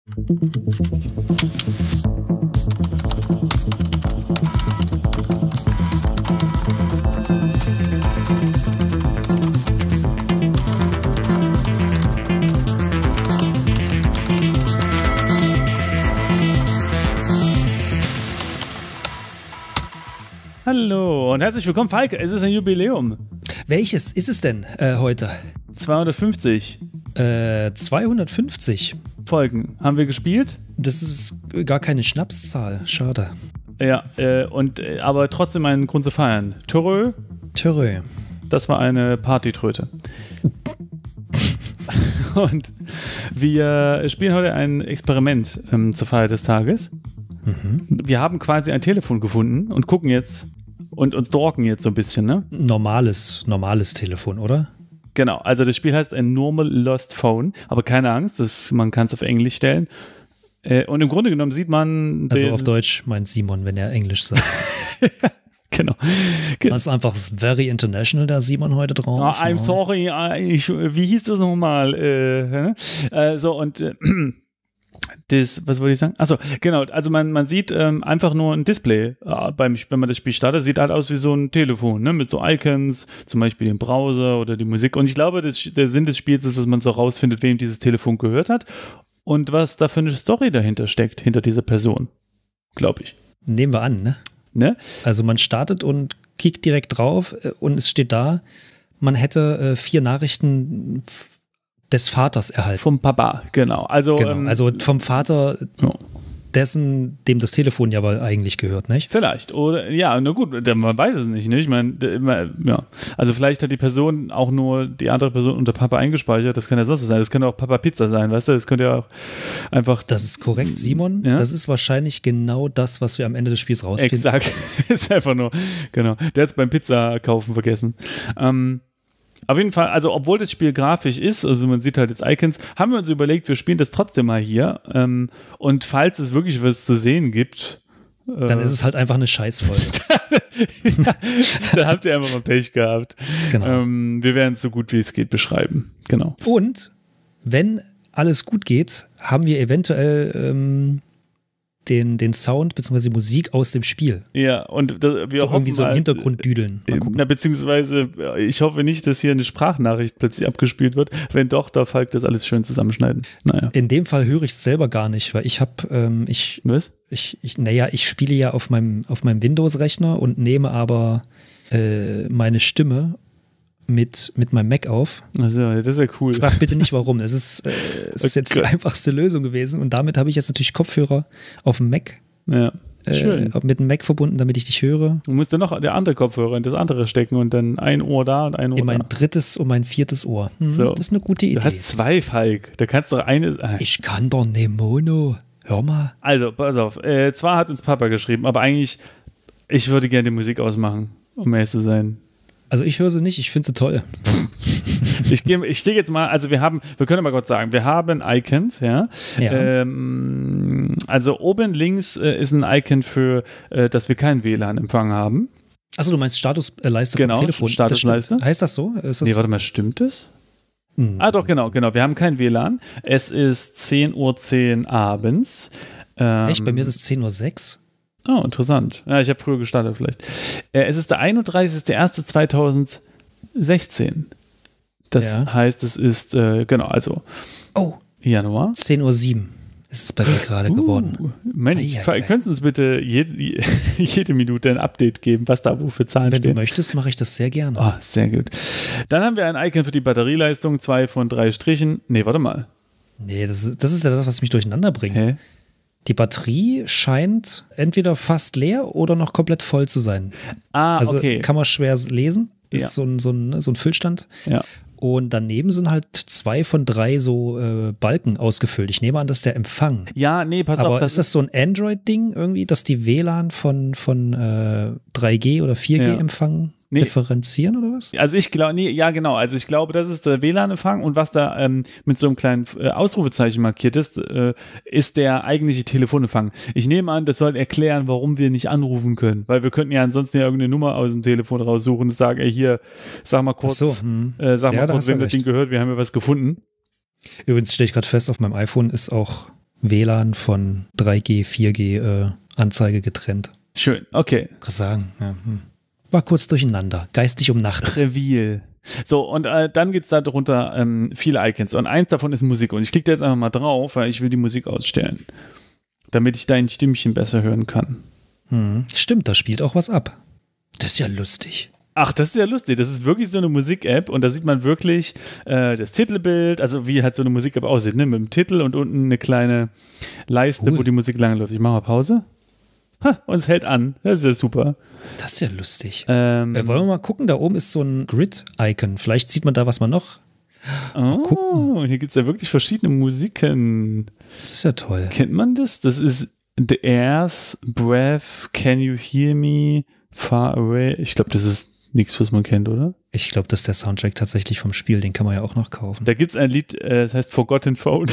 Hallo und herzlich willkommen, Falk. Es ist ein Jubiläum. Welches ist es denn heute? 250. 250 Folgen haben wir gespielt. Das ist gar keine Schnapszahl. Schade. Ja, aber trotzdem einen Grund zu feiern. Törö. Das war eine Partytröte. Und wir spielen heute ein Experiment zur Feier des Tages. Wir haben quasi ein Telefon gefunden und gucken jetzt und uns stalken jetzt so ein bisschen, ne? Normales Telefon, oder? Genau, also das Spiel heißt ein Normal Lost Phone, aber keine Angst, man kann es auf Englisch stellen. Und im Grunde genommen sieht man... Also auf Deutsch meint Simon, wenn er Englisch sagt. Genau. Das ist einfach very international, da Simon heute drauf. Oh, I'm sorry, wie hieß das nochmal? Was wollte ich sagen? Achso, genau, also man sieht einfach nur ein Display, wenn man das Spiel startet, sieht halt aus wie so ein Telefon, ne? Mit so Icons, zum Beispiel den Browser oder die Musik. Und ich glaube, der Sinn des Spiels ist, dass man so rausfindet, wem dieses Telefon gehört hat und was da für eine Story dahinter steckt, hinter dieser Person, glaube ich. Nehmen wir an, ne? Also man startet und kickt direkt drauf und es steht da, man hätte 4 Nachrichten des Vaters erhalten. Vom Papa, genau. Also vom Vater dessen, dem das Telefon ja wohl eigentlich gehört, nicht? Vielleicht. Oder, ja, na gut, man weiß es nicht, ne? Ich meine, ja. Also vielleicht hat die Person auch nur die andere Person unter Papa eingespeichert, das kann ja sonst sein. Das könnte auch Papa Pizza sein, weißt du? Das könnte ja auch einfach... Das ist korrekt, Simon. Ja? Das ist wahrscheinlich genau das, was wir am Ende des Spiels rausfinden. Exakt. Ist einfach nur, genau. Der hat es beim Pizza-Kaufen vergessen. Auf jeden Fall, also obwohl das Spiel grafisch ist, also man sieht halt jetzt Icons, haben wir uns überlegt, wir spielen das trotzdem mal hier. Und falls es wirklich was zu sehen gibt, dann ist es halt einfach eine Scheißfolge. Ja, da habt ihr einfach mal Pech gehabt. Genau. Wir werden es so gut wie es geht beschreiben. Genau. Und wenn alles gut geht, haben wir eventuell den Sound bzw. Musik aus dem Spiel. Ja, und wir hoffen irgendwie so im Hintergrund düdeln. Beziehungsweise ich hoffe nicht, dass hier eine Sprachnachricht plötzlich abgespielt wird. Wenn doch, darf Falk das alles schön zusammenschneiden. Naja. In dem Fall höre ich es selber gar nicht, weil ich habe Was? Ich spiele ja auf meinem Windows-Rechner und nehme aber meine Stimme mit meinem Mac auf. Also, das ist ja cool. Frag bitte nicht, warum. Es ist jetzt die einfachste Lösung gewesen und damit habe ich jetzt natürlich Kopfhörer auf dem Mac. Ja, schön. Mit dem Mac verbunden, damit ich dich höre. Du musst ja noch der andere Kopfhörer in das andere stecken und dann ein Ohr da und ein Ohr in mein drittes und mein 4. Ohr. So. Das ist eine gute Idee. Du hast 2, Falk. Da kannst du eine... Ich kann doch ne Mono. Hör mal. Also, pass auf. Zwar hat uns Papa geschrieben, aber eigentlich, ich würde gerne die Musik ausmachen, um ehrlich zu sein. Also ich höre sie nicht, ich finde sie toll. Ich stehe jetzt mal, also wir können mal kurz sagen, wir haben Icons, ja. Also oben links ist ein Icon für, dass wir keinen WLAN-Empfang haben. Achso, du meinst Statusleiste vom Telefon. Statusleiste. Heißt das so? Nee, warte mal, stimmt das? Doch, genau. Wir haben kein WLAN. Es ist 10:10 Uhr abends. Echt? Bei mir ist es 10:06 Uhr. Oh, interessant. Ja, ich habe früher gestartet vielleicht. Es ist der 31.01.2016. Das heißt, es ist, also Januar. 10:07 Uhr ist es bei mir gerade geworden. Mensch, können Sie uns bitte jede Minute ein Update geben, was da wo für Zahlen stehen? Wenn du möchtest, mache ich das sehr gerne. Oh, sehr gut. Dann haben wir ein Icon für die Batterieleistung, 2 von 3 Strichen. Nee, warte mal. Nee, das ist ja das, was mich durcheinander bringt. Hä? Die Batterie scheint entweder fast leer oder noch komplett voll zu sein. Also okay. Kann man schwer lesen. Ist so ein Füllstand. Ja. Und daneben sind halt 2 von 3 so Balken ausgefüllt. Ich nehme an, das ist der Empfang. Ja, nee, pass auf. Aber ist das so ein Android-Ding irgendwie, dass die WLAN von 3G oder 4G empfangen? Differenzieren oder was? Also ich glaube, ja genau, also ich glaube, das ist der WLAN-Empfang und was da mit so einem kleinen Ausrufezeichen markiert ist, ist der eigentliche Telefonempfang. Ich nehme an, das soll erklären, warum wir nicht anrufen können, weil wir könnten ja ansonsten ja irgendeine Nummer aus dem Telefon raussuchen und sagen, ey hier, sag mal kurz, wem das Ding gehört, wir haben ja was gefunden. Übrigens stelle ich gerade fest, auf meinem iPhone ist auch WLAN von 3G, 4G Anzeige getrennt. Schön, okay. Kann sagen, ja. War kurz durcheinander, geistig umnachtet. Reveal. So, und dann geht es da drunter viele Icons. Und eins davon ist Musik. Und ich klicke da jetzt einfach mal drauf, weil ich will die Musik ausstellen. Damit ich dein Stimmchen besser hören kann. Stimmt, da spielt auch was ab. Das ist ja lustig. Ach, das ist ja lustig. Das ist wirklich so eine Musik-App und da sieht man wirklich das Titelbild, also wie halt so eine Musik-App aussieht, ne? Mit dem Titel und unten eine kleine Leiste, wo die Musik lang läuft. Ich mache mal Pause. Und es hält an. Das ist ja super. Das ist ja lustig. Wollen wir mal gucken? Da oben ist so ein Grid-Icon. Vielleicht sieht man da, was man noch. Oh, hier gibt es ja wirklich verschiedene Musiken. Das ist ja toll. Kennt man das? Das ist The Airs, Breath, Can You Hear Me, Far Away. Ich glaube, das ist nichts, was man kennt, oder? Ich glaube, das ist der Soundtrack tatsächlich vom Spiel. Den kann man ja auch noch kaufen. Da gibt es ein Lied, das heißt Forgotten Phone.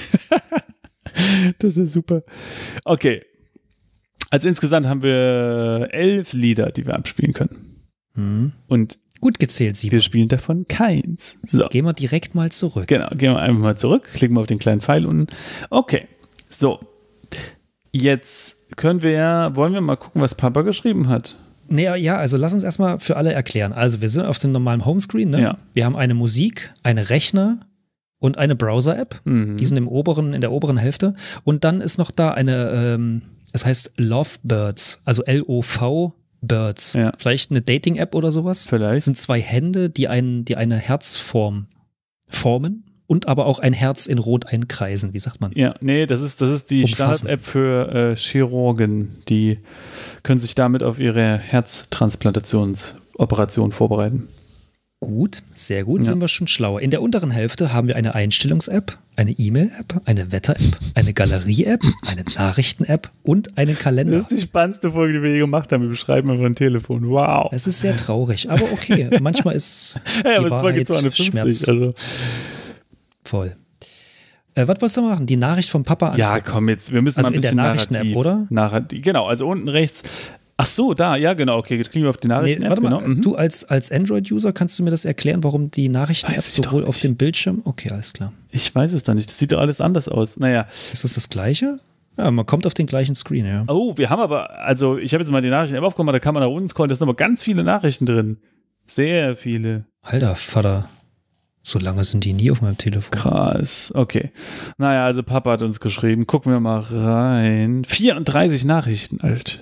Das ist super. Okay. Also insgesamt haben wir 11 Lieder, die wir abspielen können. Und gut gezählt, Simon. Wir spielen davon keins. So. Gehen wir direkt mal zurück. Genau, gehen wir einfach mal zurück. Klicken wir auf den kleinen Pfeil unten. Okay, so. Jetzt wollen wir mal gucken, was Papa geschrieben hat. Ja, also lass uns erstmal für alle erklären. Also wir sind auf dem normalen Homescreen, ne? Ja. Wir haben eine Musik, eine Rechner und eine Browser-App. Die sind in der oberen Hälfte. Und dann ist noch da eine, es heißt Lovebirds, also L-O-V-Birds. Ja. Vielleicht eine Dating-App oder sowas. Vielleicht. Das sind zwei Hände, die eine Herzform formen und aber auch ein Herz in Rot einkreisen. Wie sagt man? Ja, nee, das ist die Standard-App für Chirurgen. Die können sich damit auf ihre Herztransplantationsoperation vorbereiten. Gut, sehr gut, sind wir schon schlauer. In der unteren Hälfte haben wir eine Einstellungs-App, eine E-Mail-App, eine Wetter-App, eine Galerie-App, eine Nachrichten-App und einen Kalender. Das ist die spannendste Folge, die wir je gemacht haben. Wir beschreiben einfach ein Telefon. Wow. Es ist sehr traurig, aber okay. Manchmal ist die Wahrheit Schmerz. Also. Voll. Was wolltest du machen? Die Nachricht vom Papa angucken? Ja, komm jetzt. Wir müssen also mal ein bisschen in der Nachrichten-App, oder? Genau, also unten rechts. Ach so, da, ja genau, okay, jetzt klicken wir auf die Nachrichten-App. Warte mal, genau. Du als Android-User, kannst du mir das erklären, warum die Nachrichten-App sowohl auf dem Bildschirm, okay, alles klar. Ich weiß es da nicht, das sieht doch alles anders aus. Naja. Ist das Gleiche? Ja, man kommt auf den gleichen Screen, ja. Oh, wir haben aber, also ich habe jetzt mal die Nachrichten-App aufgemacht, da kann man nach unten scrollen, da sind aber ganz viele Nachrichten drin. Sehr viele. Alter Vater. So lange sind die nie auf meinem Telefon. Krass, okay. Naja, also Papa hat uns geschrieben, gucken wir mal rein. 34 Nachrichten, Alter.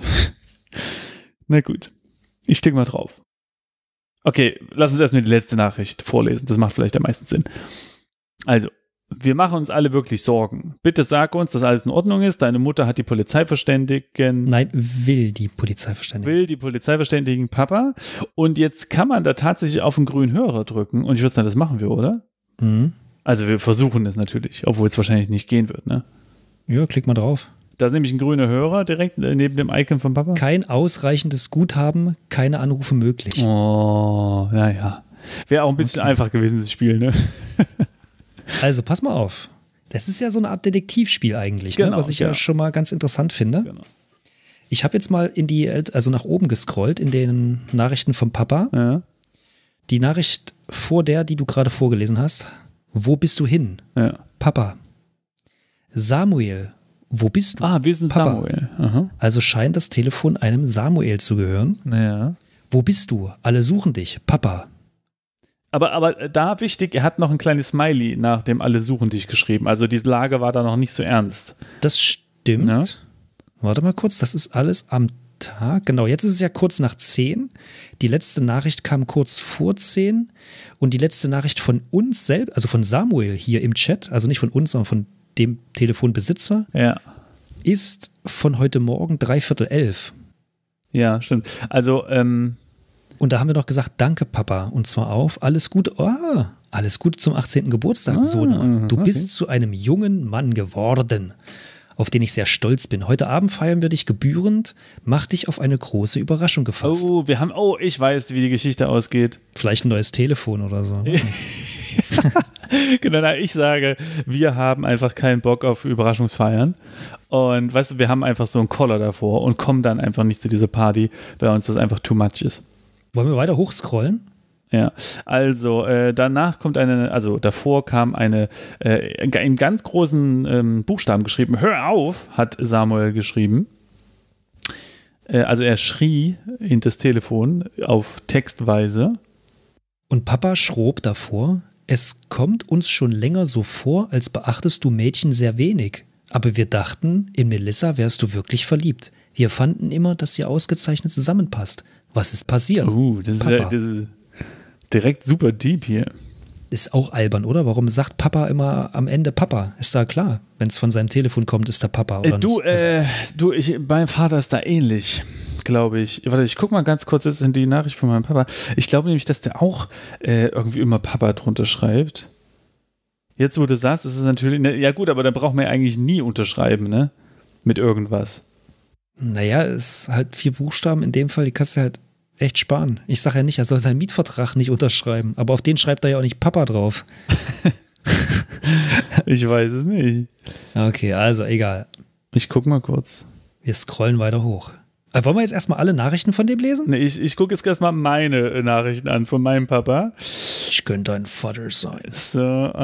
Na gut, ich klicke mal drauf. Okay, lass uns erstmal die letzte Nachricht vorlesen. Das macht vielleicht am meisten Sinn. Also, wir machen uns alle wirklich Sorgen. Bitte sag uns, dass alles in Ordnung ist. Deine Mutter hat die Polizei verständigen. Nein, will die Polizei verständigen. Will die Polizei verständigen, Papa. Und jetzt kann man da tatsächlich auf einen grünen Hörer drücken. Und ich würde sagen, das machen wir, oder? Also wir versuchen es natürlich, obwohl es wahrscheinlich nicht gehen wird, ne? Ja, klick mal drauf. Da ist nämlich ein grüner Hörer direkt neben dem Icon von Papa. Kein ausreichendes Guthaben, keine Anrufe möglich. Oh, naja. Wäre auch ein bisschen einfach gewesen, das Spiel, ne? Also, pass mal auf. Das ist ja so eine Art Detektivspiel eigentlich, genau, ne? Was ich ja schon mal ganz interessant finde. Genau. Ich habe jetzt mal also nach oben gescrollt in den Nachrichten vom Papa. Ja. Die Nachricht vor der, die du gerade vorgelesen hast. Wo bist du hin? Ja. Papa. Samuel. Wo bist du? Wir sind Papa. Samuel. Aha. Also scheint das Telefon einem Samuel zu gehören. Ja. Wo bist du? Alle suchen dich. Papa. Aber da wichtig, er hat noch ein kleines Smiley nach dem Alle suchen dich geschrieben. Also diese Lage war da noch nicht so ernst. Das stimmt. Ja. Warte mal kurz, das ist alles am Tag. Genau, jetzt ist es ja kurz nach 10. Die letzte Nachricht kam kurz vor 10. Und die letzte Nachricht von uns selbst, also von Samuel hier im Chat, also nicht von uns, sondern von dem Telefonbesitzer, ist von heute Morgen 11:45. Ja, stimmt. Also, und da haben wir doch gesagt, danke Papa, und zwar auf alles Gute, alles Gute zum 18. Geburtstag, Sohn. Du bist zu einem jungen Mann geworden, auf den ich sehr stolz bin. Heute Abend feiern wir dich gebührend, mach dich auf eine große Überraschung gefasst. Ich weiß, wie die Geschichte ausgeht. Vielleicht ein neues Telefon oder so. Genau, ich sage, wir haben einfach keinen Bock auf Überraschungsfeiern. Und weißt du, wir haben einfach so einen Collar davor und kommen dann einfach nicht zu dieser Party, weil uns das einfach too much ist. Wollen wir weiter hochscrollen? Ja, also danach kommt davor kam eine in ganz großen Buchstaben geschrieben, hör auf, hat Samuel geschrieben. Also er schrie in das Telefon auf Textweise. Und Papa schrob davor, es kommt uns schon länger so vor, als beachtest du Mädchen sehr wenig. Aber wir dachten, in Melissa wärst du wirklich verliebt. Wir fanden immer, dass ihr ausgezeichnet zusammenpasst. Was ist passiert? Das ist direkt super deep hier. Ist auch albern, oder? Warum sagt Papa immer am Ende Papa? Ist da klar, wenn es von seinem Telefon kommt, ist da Papa, oder nicht? Mein Vater ist da ähnlich, glaube ich. Warte, ich gucke mal ganz kurz jetzt in die Nachricht von meinem Papa. Ich glaube nämlich, dass der auch irgendwie immer Papa drunter schreibt. Jetzt, wo du sagst, ist es natürlich, ja gut, aber da braucht man ja eigentlich nie unterschreiben, ne? Mit irgendwas. Naja, es ist halt 4 Buchstaben in dem Fall, die kannst du halt echt sparen. Ich sage ja nicht, er soll seinen Mietvertrag nicht unterschreiben, aber auf den schreibt er ja auch nicht Papa drauf. Ich weiß es nicht. Okay, also egal. Ich guck mal kurz. Wir scrollen weiter hoch. Wollen wir jetzt erstmal alle Nachrichten von dem lesen? Nee, ich gucke jetzt erstmal meine Nachrichten an von meinem Papa. Ich könnte dein Vater sein. So,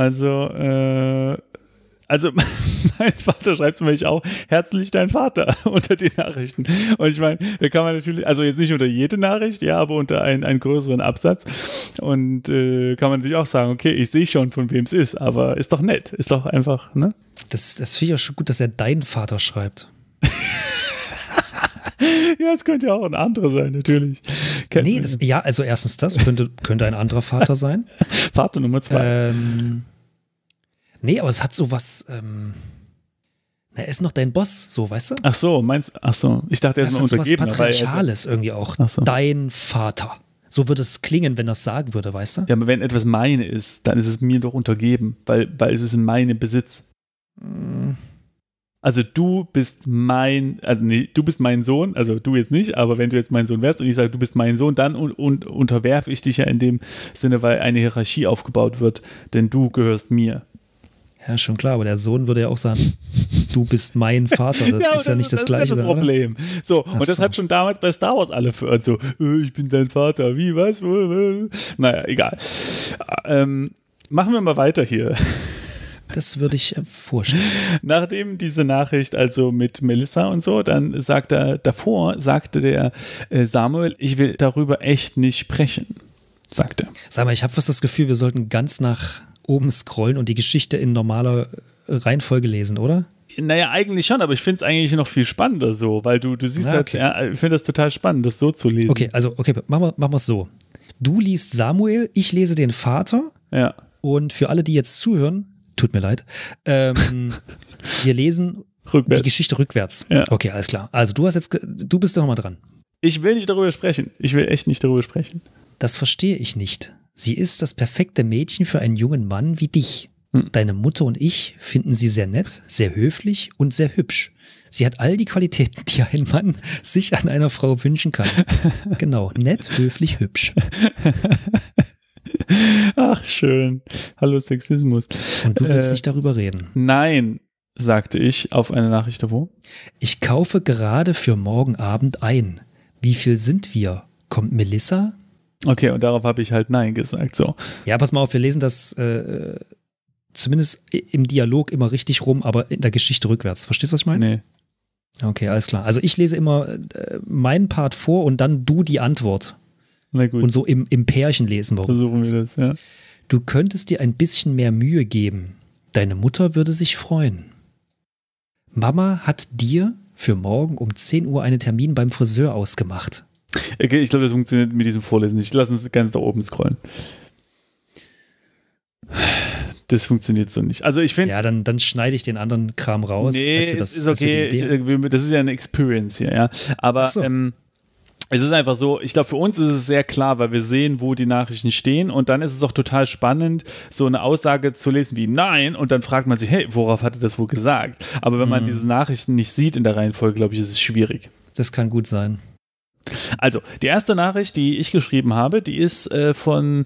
also mein Vater schreibt zum Beispiel auch, herzlich dein Vater unter die Nachrichten. Und ich meine, da kann man natürlich, also jetzt nicht unter jede Nachricht, ja, aber unter einen größeren Absatz. Und kann man natürlich auch sagen, okay, ich sehe schon, von wem es ist, aber ist doch nett, ist doch einfach, ne? Das finde ich auch schon gut, dass er dein Vater schreibt. Ja, es könnte ja auch ein anderer sein, natürlich. Also erstens das, könnte ein anderer Vater sein. Vater Nummer 2. Nee, aber es hat sowas, er ist noch dein Boss, so, weißt du? Ach so, ich dachte, er ist ein Untergebener. Das hat sowas Patriarchales irgendwie auch. So. Dein Vater. So würde es klingen, wenn er es sagen würde, weißt du? Ja, aber wenn etwas meine ist, dann ist es mir doch untergeben, weil es ist in meinem Besitz. Also du bist mein Sohn, also du jetzt nicht, aber wenn du jetzt mein Sohn wärst und ich sage, du bist mein Sohn, dann unterwerfe ich dich ja in dem Sinne, weil eine Hierarchie aufgebaut wird, denn du gehörst mir. Ja, schon klar, aber der Sohn würde ja auch sagen, du bist mein Vater. Das ist ja nicht das Gleiche. Das ist das Problem. So, und das hat schon damals bei Star Wars alle verhört, so, ich bin dein Vater, wie, was? Naja, egal. Machen wir mal weiter hier. Das würde ich vorstellen. Nachdem diese Nachricht also mit Melissa und so, dann sagte der Samuel, ich will darüber echt nicht sprechen, sagte. Sag mal, ich habe fast das Gefühl, wir sollten ganz nach oben scrollen und die Geschichte in normaler Reihenfolge lesen, oder? Naja, eigentlich schon, aber ich finde es eigentlich noch viel spannender so, weil du siehst okay. Ich finde das total spannend, das so zu lesen. Okay, machen wir es so. Du liest Samuel, ich lese den Vater. Ja. Und für alle, die jetzt zuhören, tut mir leid, wir lesen die Geschichte rückwärts. Ja. Okay, alles klar. Also du bist doch mal dran. Ich will nicht darüber sprechen. Ich will echt nicht darüber sprechen. Das verstehe ich nicht. Sie ist das perfekte Mädchen für einen jungen Mann wie dich. Deine Mutter und ich finden sie sehr nett, sehr höflich und sehr hübsch. Sie hat all die Qualitäten, die ein Mann sich an einer Frau wünschen kann. Genau, nett, höflich, hübsch. Ach, schön. Hallo Sexismus. Und du willst nicht darüber reden? Nein, sagte ich auf eine Nachricht davor. Ich kaufe gerade für morgen Abend ein. Wie viel sind wir? Kommt Melissa? Okay, und darauf habe ich halt Nein gesagt. So. Ja, pass mal auf, wir lesen das zumindest im Dialog immer richtig rum, aber in der Geschichte rückwärts. Verstehst du, was ich meine? Nee. Okay, alles klar. Also ich lese immer meinen Part vor und dann du die Antwort. Na gut. Und so im Pärchen lesen wir. Versuchen wir das, ja. Du könntest dir ein bisschen mehr Mühe geben. Deine Mutter würde sich freuen. Mama hat dir für morgen um 10 Uhr einen Termin beim Friseur ausgemacht. Okay, ich glaube, das funktioniert mit diesem Vorlesen nicht. Lass uns ganz da oben scrollen. Das funktioniert so nicht. Also ich finde. Ja, dann schneide ich den anderen Kram raus. Nee, das ist okay. Das ist ja eine Experience hier, ja. Aber so. Es ist einfach so, ich glaube, für uns ist es sehr klar, weil wir sehen, wo die Nachrichten stehen und dann ist es auch total spannend, so eine Aussage zu lesen wie Nein und dann fragt man sich, hey, worauf hat er das wohl gesagt? Aber wenn man diese Nachrichten nicht sieht in der Reihenfolge, glaube ich, ist es schwierig. Das kann gut sein. Also, die erste Nachricht, die ich geschrieben habe, die ist die ist vom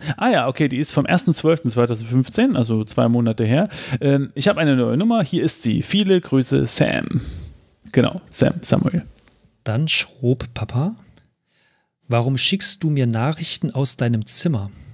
1.12.2015, also 2 Monate her. Ich habe eine neue Nummer, hier ist sie. Viele Grüße, Sam. Genau, Samuel. Dann schrob Papa: Warum schickst du mir Nachrichten aus deinem Zimmer?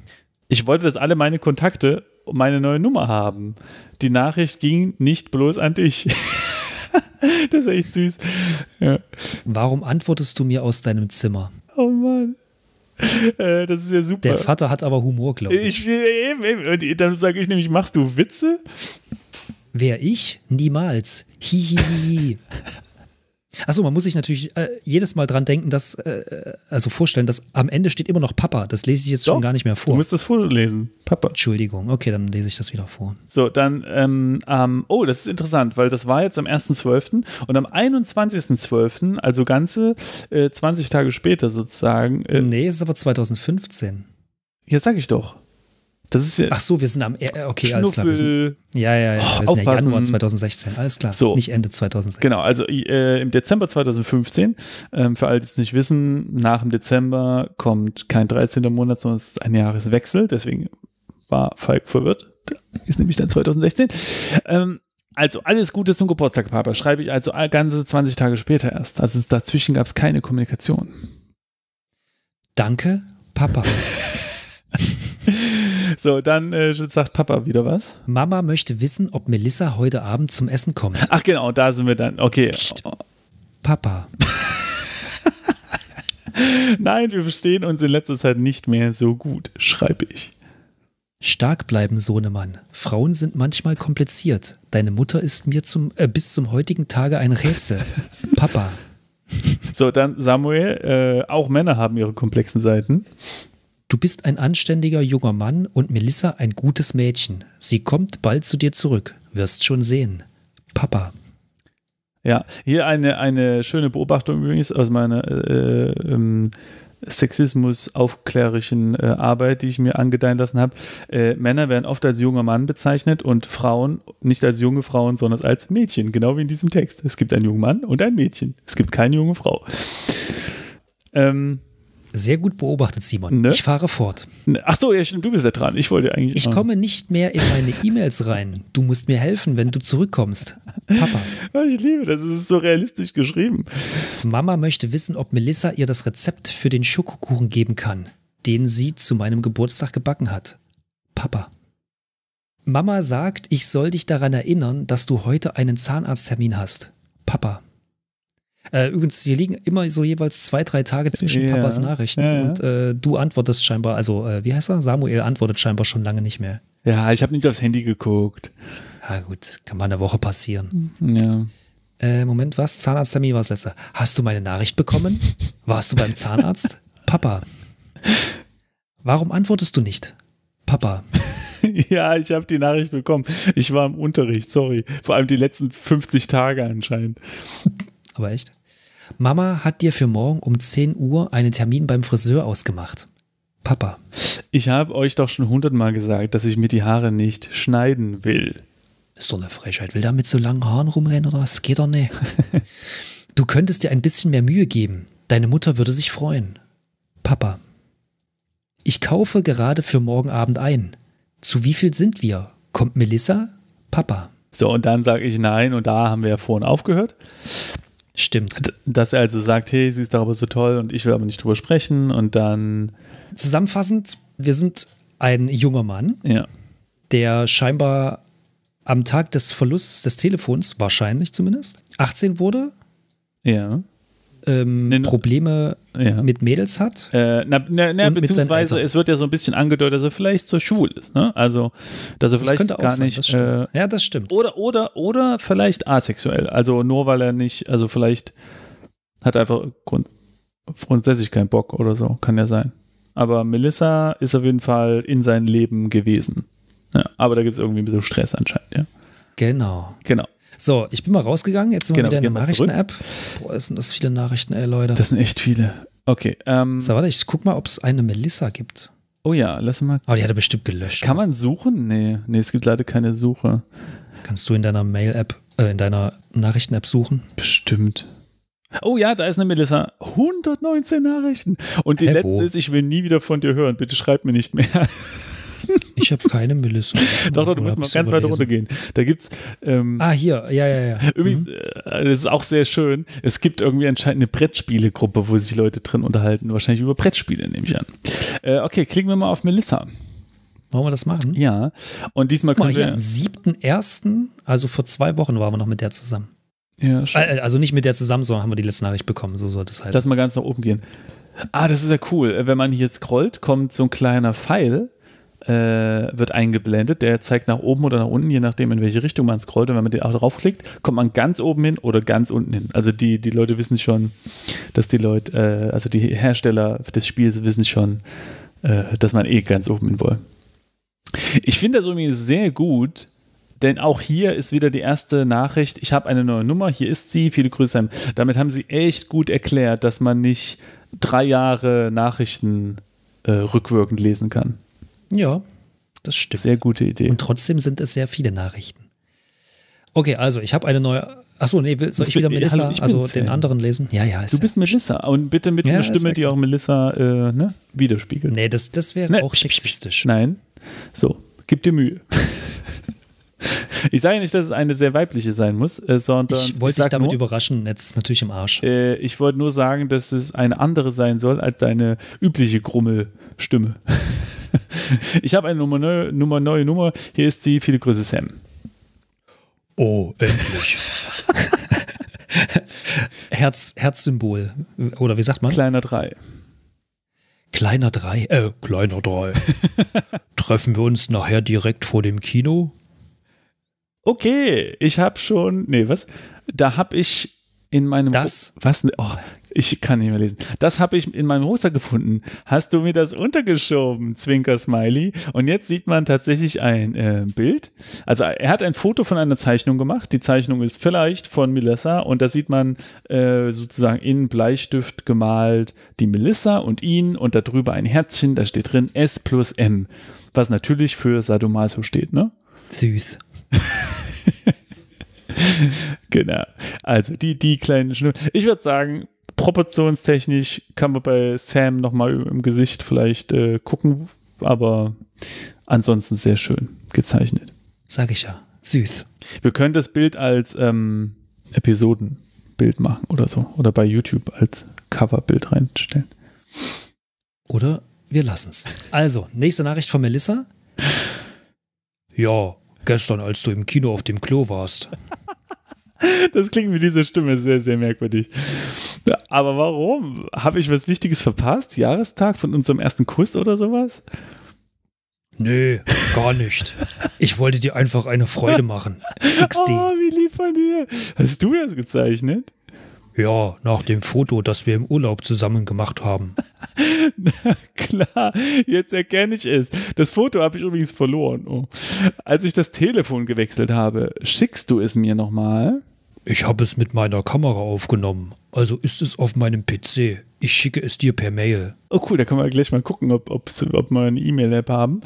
Ich wollte, dass alle meine Kontakte meine neue Nummer haben. Die Nachricht ging nicht bloß an dich. Das ist echt süß. Ja. Warum antwortest du mir aus deinem Zimmer? Oh Mann. Das ist ja super. Der Vater hat aber Humor, glaube ich. Und dann sage ich nämlich, machst du Witze? Wer ich? Niemals. Hihihi. Achso, man muss sich natürlich jedes Mal dran denken, dass, also vorstellen, dass am Ende steht immer noch Papa. Das lese ich jetzt schon gar nicht mehr vor. Du musst das vorlesen. Papa. Entschuldigung, okay, dann lese ich das wieder vor. So, dann, oh, das ist interessant, weil das war jetzt am 1.12. und am 21.12., also ganze 20 Tage später sozusagen. Nee, es ist aber 2015. Ja, sag ich doch. Das ist ja. Ach so, wir sind am. Okay, Schnuffel. alles klar. Wir sind, ja. Wir sind ja Januar 2016. Alles klar. So. Nicht Ende 2016. Genau, also im Dezember 2015, für alle, die es nicht wissen, nach dem Dezember kommt kein 13. Monat, sondern es ist ein Jahreswechsel. Deswegen war Falk verwirrt. Ist nämlich dann 2016. Also alles Gute zum Geburtstag, Papa. Schreibe ich also ganze 20 Tage später erst. Also dazwischen gab es keine Kommunikation. Danke, Papa. So, dann sagt Papa wieder was. Mama möchte wissen, ob Melissa heute Abend zum Essen kommt. Ach genau, da sind wir dann. Okay. Psst. Papa. Nein, wir verstehen uns in letzter Zeit nicht mehr so gut, schreibe ich. Stark bleiben, Sohnemann. Frauen sind manchmal kompliziert. Deine Mutter ist mir bis zum heutigen Tage ein Rätsel. Papa. So, dann Samuel. Auch Männer haben ihre komplexen Seiten. Du bist ein anständiger junger Mann und Melissa ein gutes Mädchen. Sie kommt bald zu dir zurück. Wirst schon sehen. Papa. Ja, hier eine schöne Beobachtung übrigens aus meiner Sexismus-aufklärischen Arbeit, die ich mir angedeihen lassen habe. Männer werden oft als junger Mann bezeichnet und Frauen nicht als junge Frauen, sondern als Mädchen, genau wie in diesem Text. Es gibt einen jungen Mann und ein Mädchen. Es gibt keine junge Frau. Sehr gut beobachtet, Simon. Ich fahre fort. Ach so, ja stimmt, du bist ja dran. Ich komme nicht mehr in meine E-Mails rein. Du musst mir helfen, wenn du zurückkommst. Papa. Ich liebe das, es ist so realistisch geschrieben. Mama möchte wissen, ob Melissa ihr das Rezept für den Schokokuchen geben kann, den sie zu meinem Geburtstag gebacken hat. Papa. Mama sagt, ich soll dich daran erinnern, dass du heute einen Zahnarzttermin hast. Papa. Übrigens, hier liegen immer so jeweils 2-3 Tage zwischen Papas Nachrichten und du antwortest scheinbar, also wie heißt er? Samuel antwortet scheinbar schon lange nicht mehr. Ja, ich habe nicht aufs Handy geguckt. Ja gut, kann mal eine Woche passieren. Ja. Moment, was? Zahnarzttermin war das letzte. Hast du meine Nachricht bekommen? Warst du beim Zahnarzt? Papa. Warum antwortest du nicht? Papa. Ja, ich habe die Nachricht bekommen. Ich war im Unterricht, sorry. Vor allem die letzten 50 Tage anscheinend. Aber echt? Mama hat dir für morgen um 10 Uhr einen Termin beim Friseur ausgemacht. Papa. Ich habe euch doch schon 100-mal gesagt, dass ich mir die Haare nicht schneiden will. Ist doch eine Frechheit. Will der mit so langen Haaren rumrennen oder was? Geht doch nicht. Du könntest dir ein bisschen mehr Mühe geben. Deine Mutter würde sich freuen. Papa. Ich kaufe gerade für morgen Abend ein. Zu wie viel sind wir? Kommt Melissa? Papa. So, und dann sage ich nein und da haben wir ja vorhin aufgehört. Stimmt. Dass er also sagt, hey, sie ist doch aber so toll und ich will aber nicht drüber sprechen und dann... Zusammenfassend, wir sind ein junger Mann, der scheinbar am Tag des Verlusts des Telefons, wahrscheinlich zumindest, 18 wurde. Ja. Probleme mit Mädels hat. Beziehungsweise es wird ja so ein bisschen angedeutet, dass er vielleicht so schwul ist. Ne? Also, dass er das vielleicht gar sein, nicht. Das ja, das stimmt. Oder vielleicht asexuell. Also nur weil er nicht, also vielleicht hat er einfach grundsätzlich keinen Bock oder so. Kann ja sein. Aber Melissa ist auf jeden Fall in sein Leben gewesen. Ja, aber da gibt es irgendwie ein bisschen Stress anscheinend, ja. Genau. Genau. So, ich bin mal rausgegangen, jetzt sind wir wieder in der Nachrichten-App. Boah, sind das viele Nachrichten, Leute. Das sind echt viele. Okay. So, warte, ich guck mal, ob es eine Melissa gibt. Oh ja, lass mal. Aber die hat er bestimmt gelöscht. Kann man suchen? Nee, es gibt leider keine Suche. Kannst du in deiner Mail-App, in deiner Nachrichten-App suchen? Bestimmt. Oh ja, da ist eine Melissa. 119 Nachrichten. Und die letzte ist, ich will nie wieder von dir hören. Bitte schreib mir nicht mehr. Ich habe keine Melissa. Doch, du musst mal ganz weit runtergehen. Da gibt's. Hier, ja. Übrigens, das ist auch sehr schön. Es gibt irgendwie anscheinend eine Brettspielegruppe, wo sich Leute drin unterhalten. Wahrscheinlich über Brettspiele, nehme ich an. Okay, klicken wir mal auf Melissa. Wollen wir das machen? Ja. Und diesmal Guck mal, können hier wir. am 7.1., also vor 2 Wochen waren wir noch mit der zusammen. Ja, Also nicht mit der zusammen, sondern haben wir die letzte Nachricht bekommen, so soll das heißen. Lass mal ganz nach oben gehen. Das ist ja cool. Wenn man hier scrollt, kommt so ein kleiner Pfeil, wird eingeblendet, der zeigt nach oben oder nach unten, je nachdem, in welche Richtung man scrollt. Und wenn man den auch draufklickt, kommt man ganz oben hin oder ganz unten hin. Also die Leute wissen schon, dass die Leute, also die Hersteller des Spiels wissen schon, dass man ganz oben hin will. Ich finde das irgendwie sehr gut, denn auch hier ist wieder die erste Nachricht, ich habe eine neue Nummer, hier ist sie, viele Grüße. Sam. Damit haben sie echt gut erklärt, dass man nicht 3 Jahre Nachrichten rückwirkend lesen kann. Ja, das stimmt. Sehr gute Idee. Und trotzdem sind es sehr viele Nachrichten. Okay, also ich habe eine neue. Achso, nee, soll ich wieder Melissa, hallo, also den anderen lesen? Ja, Du bist Melissa und bitte mit einer Stimme, die auch Melissa widerspiegelt. Nee, das wäre auch sexistisch. Nein, so, gib dir Mühe. Ich sage nicht, dass es eine sehr weibliche sein muss, sondern ich wollte dich damit überraschen, jetzt natürlich im Arsch. Ich wollte nur sagen, dass es eine andere sein soll als deine übliche Grummelstimme. Ich habe eine neue Nummer. Hier ist sie. Viele Grüße, Sam. Oh, endlich. Herzsymbol. Oder wie sagt man? Kleiner 3. Kleiner 3. Treffen wir uns nachher direkt vor dem Kino? Okay, ich habe schon. Nee, was? Da habe ich in meinem. Das? Was? Oh, ich kann nicht mehr lesen. Das habe ich in meinem Rucksack gefunden. Hast du mir das untergeschoben, Zwinker-Smiley? Und jetzt sieht man tatsächlich ein Bild. Also er hat ein Foto von einer Zeichnung gemacht. Die Zeichnung ist vielleicht von Melissa und da sieht man sozusagen in Bleistift gemalt die Melissa und ihn und darüber ein Herzchen, da steht drin S+M, was natürlich für Sadomaso steht, ne? Süß. Genau. Also die kleinen Schnur. Ich würde sagen, proportionstechnisch kann man bei Sam nochmal im Gesicht vielleicht gucken, aber ansonsten sehr schön gezeichnet. Sag ich ja. Süß. Wir können das Bild als Episodenbild machen oder so. Oder bei YouTube als Coverbild reinstellen. Oder wir lassen es. Also, nächste Nachricht von Melissa. Ja, gestern, als du im Kino auf dem Klo warst. Das klingt mit dieser Stimme sehr, sehr merkwürdig. Aber warum? Habe ich was Wichtiges verpasst? Jahrestag von unserem ersten Kuss oder sowas? Nö, gar nicht. Ich wollte dir einfach eine Freude machen. XD. Oh, wie lieb von dir. Hast du das gezeichnet? Ja, nach dem Foto, das wir im Urlaub zusammen gemacht haben. Na klar, jetzt erkenne ich es. Das Foto habe ich übrigens verloren. Oh. Als ich das Telefon gewechselt habe, schickst du es mir nochmal? Ich habe es mit meiner Kamera aufgenommen. Also ist es auf meinem PC. Ich schicke es dir per Mail. Oh cool, da können wir gleich mal gucken, ob wir eine E-Mail-App haben.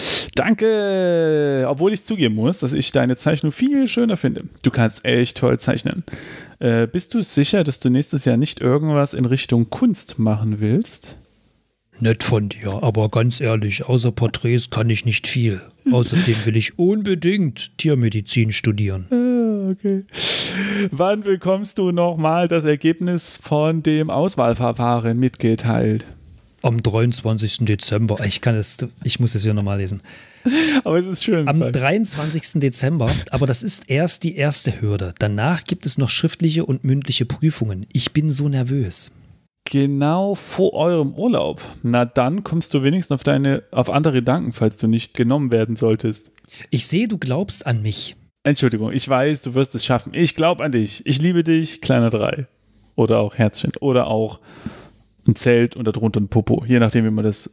Danke! Obwohl ich zugeben muss, dass ich deine Zeichnung viel schöner finde. Du kannst echt toll zeichnen. Bist du sicher, dass du nächstes Jahr nicht irgendwas in Richtung Kunst machen willst? Nett von dir, aber ganz ehrlich, außer Porträts kann ich nicht viel. Außerdem will ich unbedingt Tiermedizin studieren. Okay. Wann bekommst du nochmal das Ergebnis von dem Auswahlverfahren mitgeteilt? Am 23. Dezember. Ich muss es hier nochmal lesen. Aber es ist schön. Am 23. Dezember, aber das ist erst die erste Hürde. Danach gibt es noch schriftliche und mündliche Prüfungen. Ich bin so nervös. Genau vor eurem Urlaub. Na dann kommst du wenigstens auf andere Gedanken, falls du nicht genommen werden solltest. Ich sehe, du glaubst an mich. Entschuldigung, ich weiß, du wirst es schaffen. Ich glaube an dich. Ich liebe dich, kleiner 3. Oder auch Herzchen. Oder auch ein Zelt und darunter ein Popo. Je nachdem, wie man das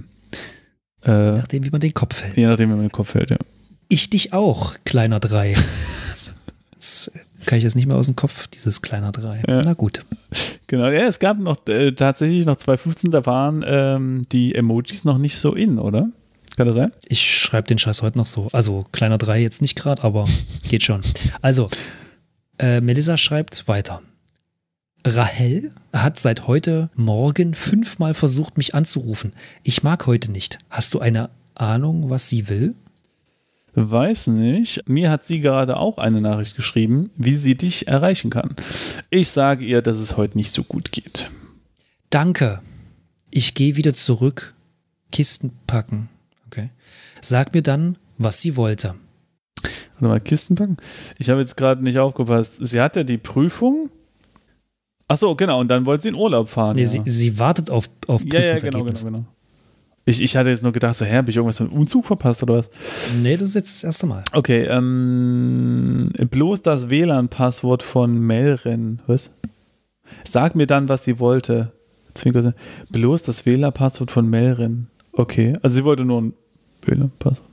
Je nachdem, wie man den Kopf hält. Je nachdem, wie man den Kopf hält, ja. Ich dich auch, kleiner 3. Jetzt kann ich das nicht mehr aus dem Kopf, dieses kleiner 3. Ja. Na gut. Genau, ja, es gab noch tatsächlich noch 2015, da waren die Emojis noch nicht so in, oder? Kann das sein? Ich schreibe den Scheiß heute noch so. Also kleiner 3 jetzt nicht gerade, aber geht schon. Also, Melissa schreibt weiter. Rahel hat seit heute Morgen 5-mal versucht, mich anzurufen. Ich mag heute nicht. Hast du eine Ahnung, was sie will? Weiß nicht. Mir hat sie gerade auch eine Nachricht geschrieben, wie sie dich erreichen kann. Ich sage ihr, dass es heute nicht so gut geht. Danke. Ich gehe wieder zurück. Kisten packen. Okay. Sag mir dann, was sie wollte. Warte mal, Kisten packen? Ich habe jetzt gerade nicht aufgepasst. Sie hat ja die Prüfung. Ach so, genau. Und dann wollte sie in Urlaub fahren. Nee, ja. sie wartet auf Prüfungsergebnis. Genau. Ich hatte jetzt nur gedacht, so, habe ich irgendwas von Umzug verpasst oder was? Nee, das ist jetzt das erste Mal. Okay, bloß das WLAN-Passwort von Melren. Was? Sag mir dann, was sie wollte. Bloß das WLAN-Passwort von Melren. Okay, also sie wollte nur ein WLAN-Passwort.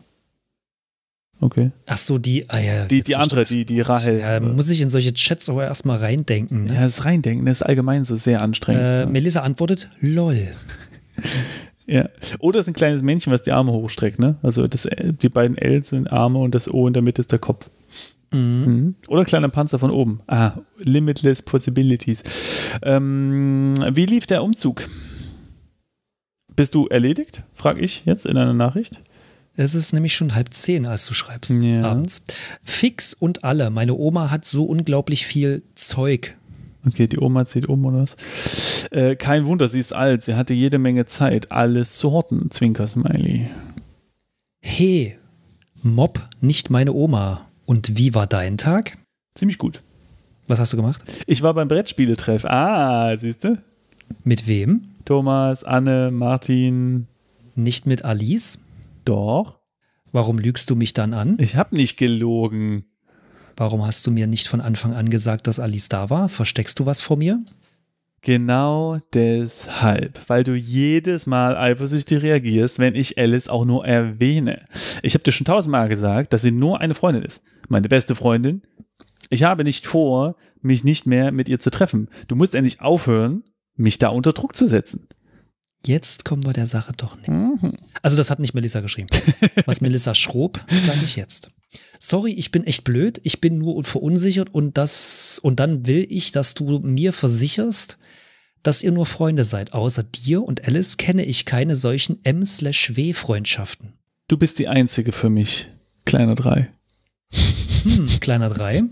Okay. Ach so, die andere, die Rahel. Ja, muss ich in solche Chats aber erstmal reindenken. Ne? Ja, das Reindenken, das ist allgemein so sehr anstrengend. Melissa antwortet, lol. Ja. Oder es ist ein kleines Männchen, was die Arme hochstreckt, ne? Also die beiden L sind Arme und das O in der Mitte ist der Kopf. Mhm. Oder ein kleiner Panzer von oben. Limitless Possibilities. Wie lief der Umzug? Bist du erledigt? Frag ich jetzt in einer Nachricht. Es ist nämlich schon 9:30, als du schreibst, ja. Abends. Fix und alle. Meine Oma hat so unglaublich viel Zeug. Okay, die Oma zieht um oder was? Kein Wunder, sie ist alt. Sie hatte jede Menge Zeit. Alles zu horten, Zwinker-Smiley. Hey, Mob, nicht meine Oma. Und wie war dein Tag? Ziemlich gut. Was hast du gemacht? Ich war beim Brettspieletreff. Siehst du? Mit wem? Thomas, Anne, Martin. Nicht mit Alice? Doch. Warum lügst du mich dann an? Ich habe nicht gelogen. Warum hast du mir nicht von Anfang an gesagt, dass Alice da war? Versteckst du was vor mir? Genau deshalb, weil du jedes Mal eifersüchtig reagierst, wenn ich Alice auch nur erwähne. Ich habe dir schon 1000-mal gesagt, dass sie nur eine Freundin ist. Meine beste Freundin. Ich habe nicht vor, mich nicht mehr mit ihr zu treffen. Du musst endlich aufhören, mich da unter Druck zu setzen. Jetzt kommen wir der Sache doch nicht. Also das hat nicht Melissa geschrieben. Was Melissa schrob, sage ich jetzt. Sorry, ich bin echt blöd, ich bin nur verunsichert und dann will ich, dass du mir versicherst, dass ihr nur Freunde seid. Außer dir und Alice kenne ich keine solchen M/W-Freundschaften. Du bist die Einzige für mich, kleiner 3. Kleiner 3.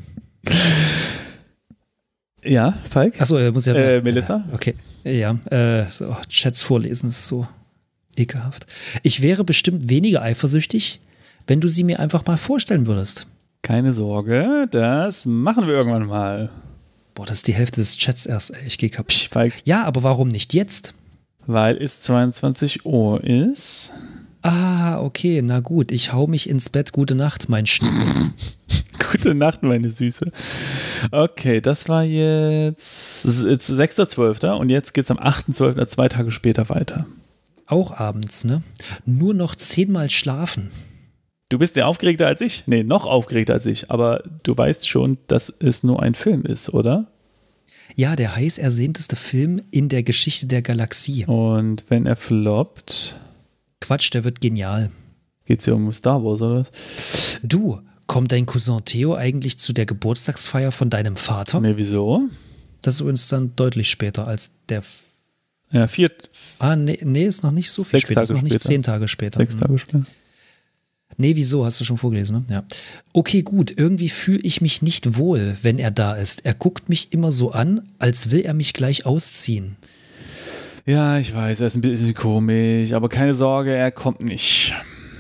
Ja, Falk? Achso, muss ja. Melissa? Okay, ja. Chats vorlesen ist so ekelhaft. Ich wäre bestimmt weniger eifersüchtig, wenn du sie mir einfach mal vorstellen würdest. Keine Sorge, das machen wir irgendwann mal. Boah, das ist die Hälfte des Chats erst. Ich gehe kaputt. Falk. Ja, aber warum nicht jetzt? Weil es 22 Uhr ist. Okay, na gut. Ich hau mich ins Bett. Gute Nacht, mein Schnibbel. Gute Nacht, meine Süße. Okay, das war jetzt 6.12. und jetzt geht's am 8.12., 2 Tage später weiter. Auch abends, ne? Nur noch 10-mal schlafen. Du bist ja aufgeregter als ich. Nee, noch aufgeregter als ich. Aber du weißt schon, dass es nur ein Film ist, oder? Ja, der heiß ersehnteste Film in der Geschichte der Galaxie. Und wenn er floppt... Quatsch, der wird genial. Geht's hier um Star Wars, oder was? Du, kommt dein Cousin Theo eigentlich zu der Geburtstagsfeier von deinem Vater? Nee, wieso? Das ist übrigens dann deutlich später als der... Ja, 4... Nee, ist noch nicht so viel später. Ist noch nicht 10 Tage später. 6 Tage später. Nee, wieso? Hast du schon vorgelesen, ne? Ja. Okay, gut. Irgendwie fühle ich mich nicht wohl, wenn er da ist. Er guckt mich immer so an, als will er mich gleich ausziehen. Ja, ich weiß, er ist ein bisschen komisch, aber keine Sorge, er kommt nicht.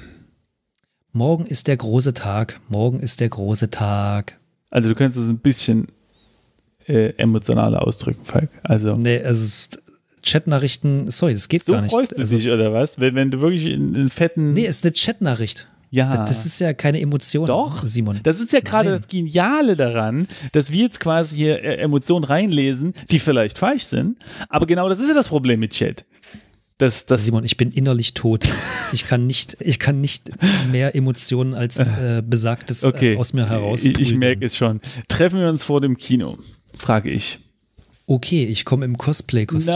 Morgen ist der große Tag. Morgen ist der große Tag. Also du könntest es ein bisschen emotionaler ausdrücken, Falk. Also Chatnachrichten, sorry, das geht gar nicht. So freust du dich, oder was? Wenn du wirklich in fetten... Nee, es ist eine Chatnachricht. Ja. Das ist ja keine Emotion, Doch, Simon. Das ist ja gerade das Geniale daran, dass wir jetzt quasi hier Emotionen reinlesen, die vielleicht falsch sind, aber genau das ist ja das Problem mit Chat. Simon, ich bin innerlich tot. Ich kann nicht mehr Emotionen als Besagtes aus mir heraus. Ich merke es schon. Treffen wir uns vor dem Kino, frage ich. Okay, ich komme im Cosplay-Kostüm.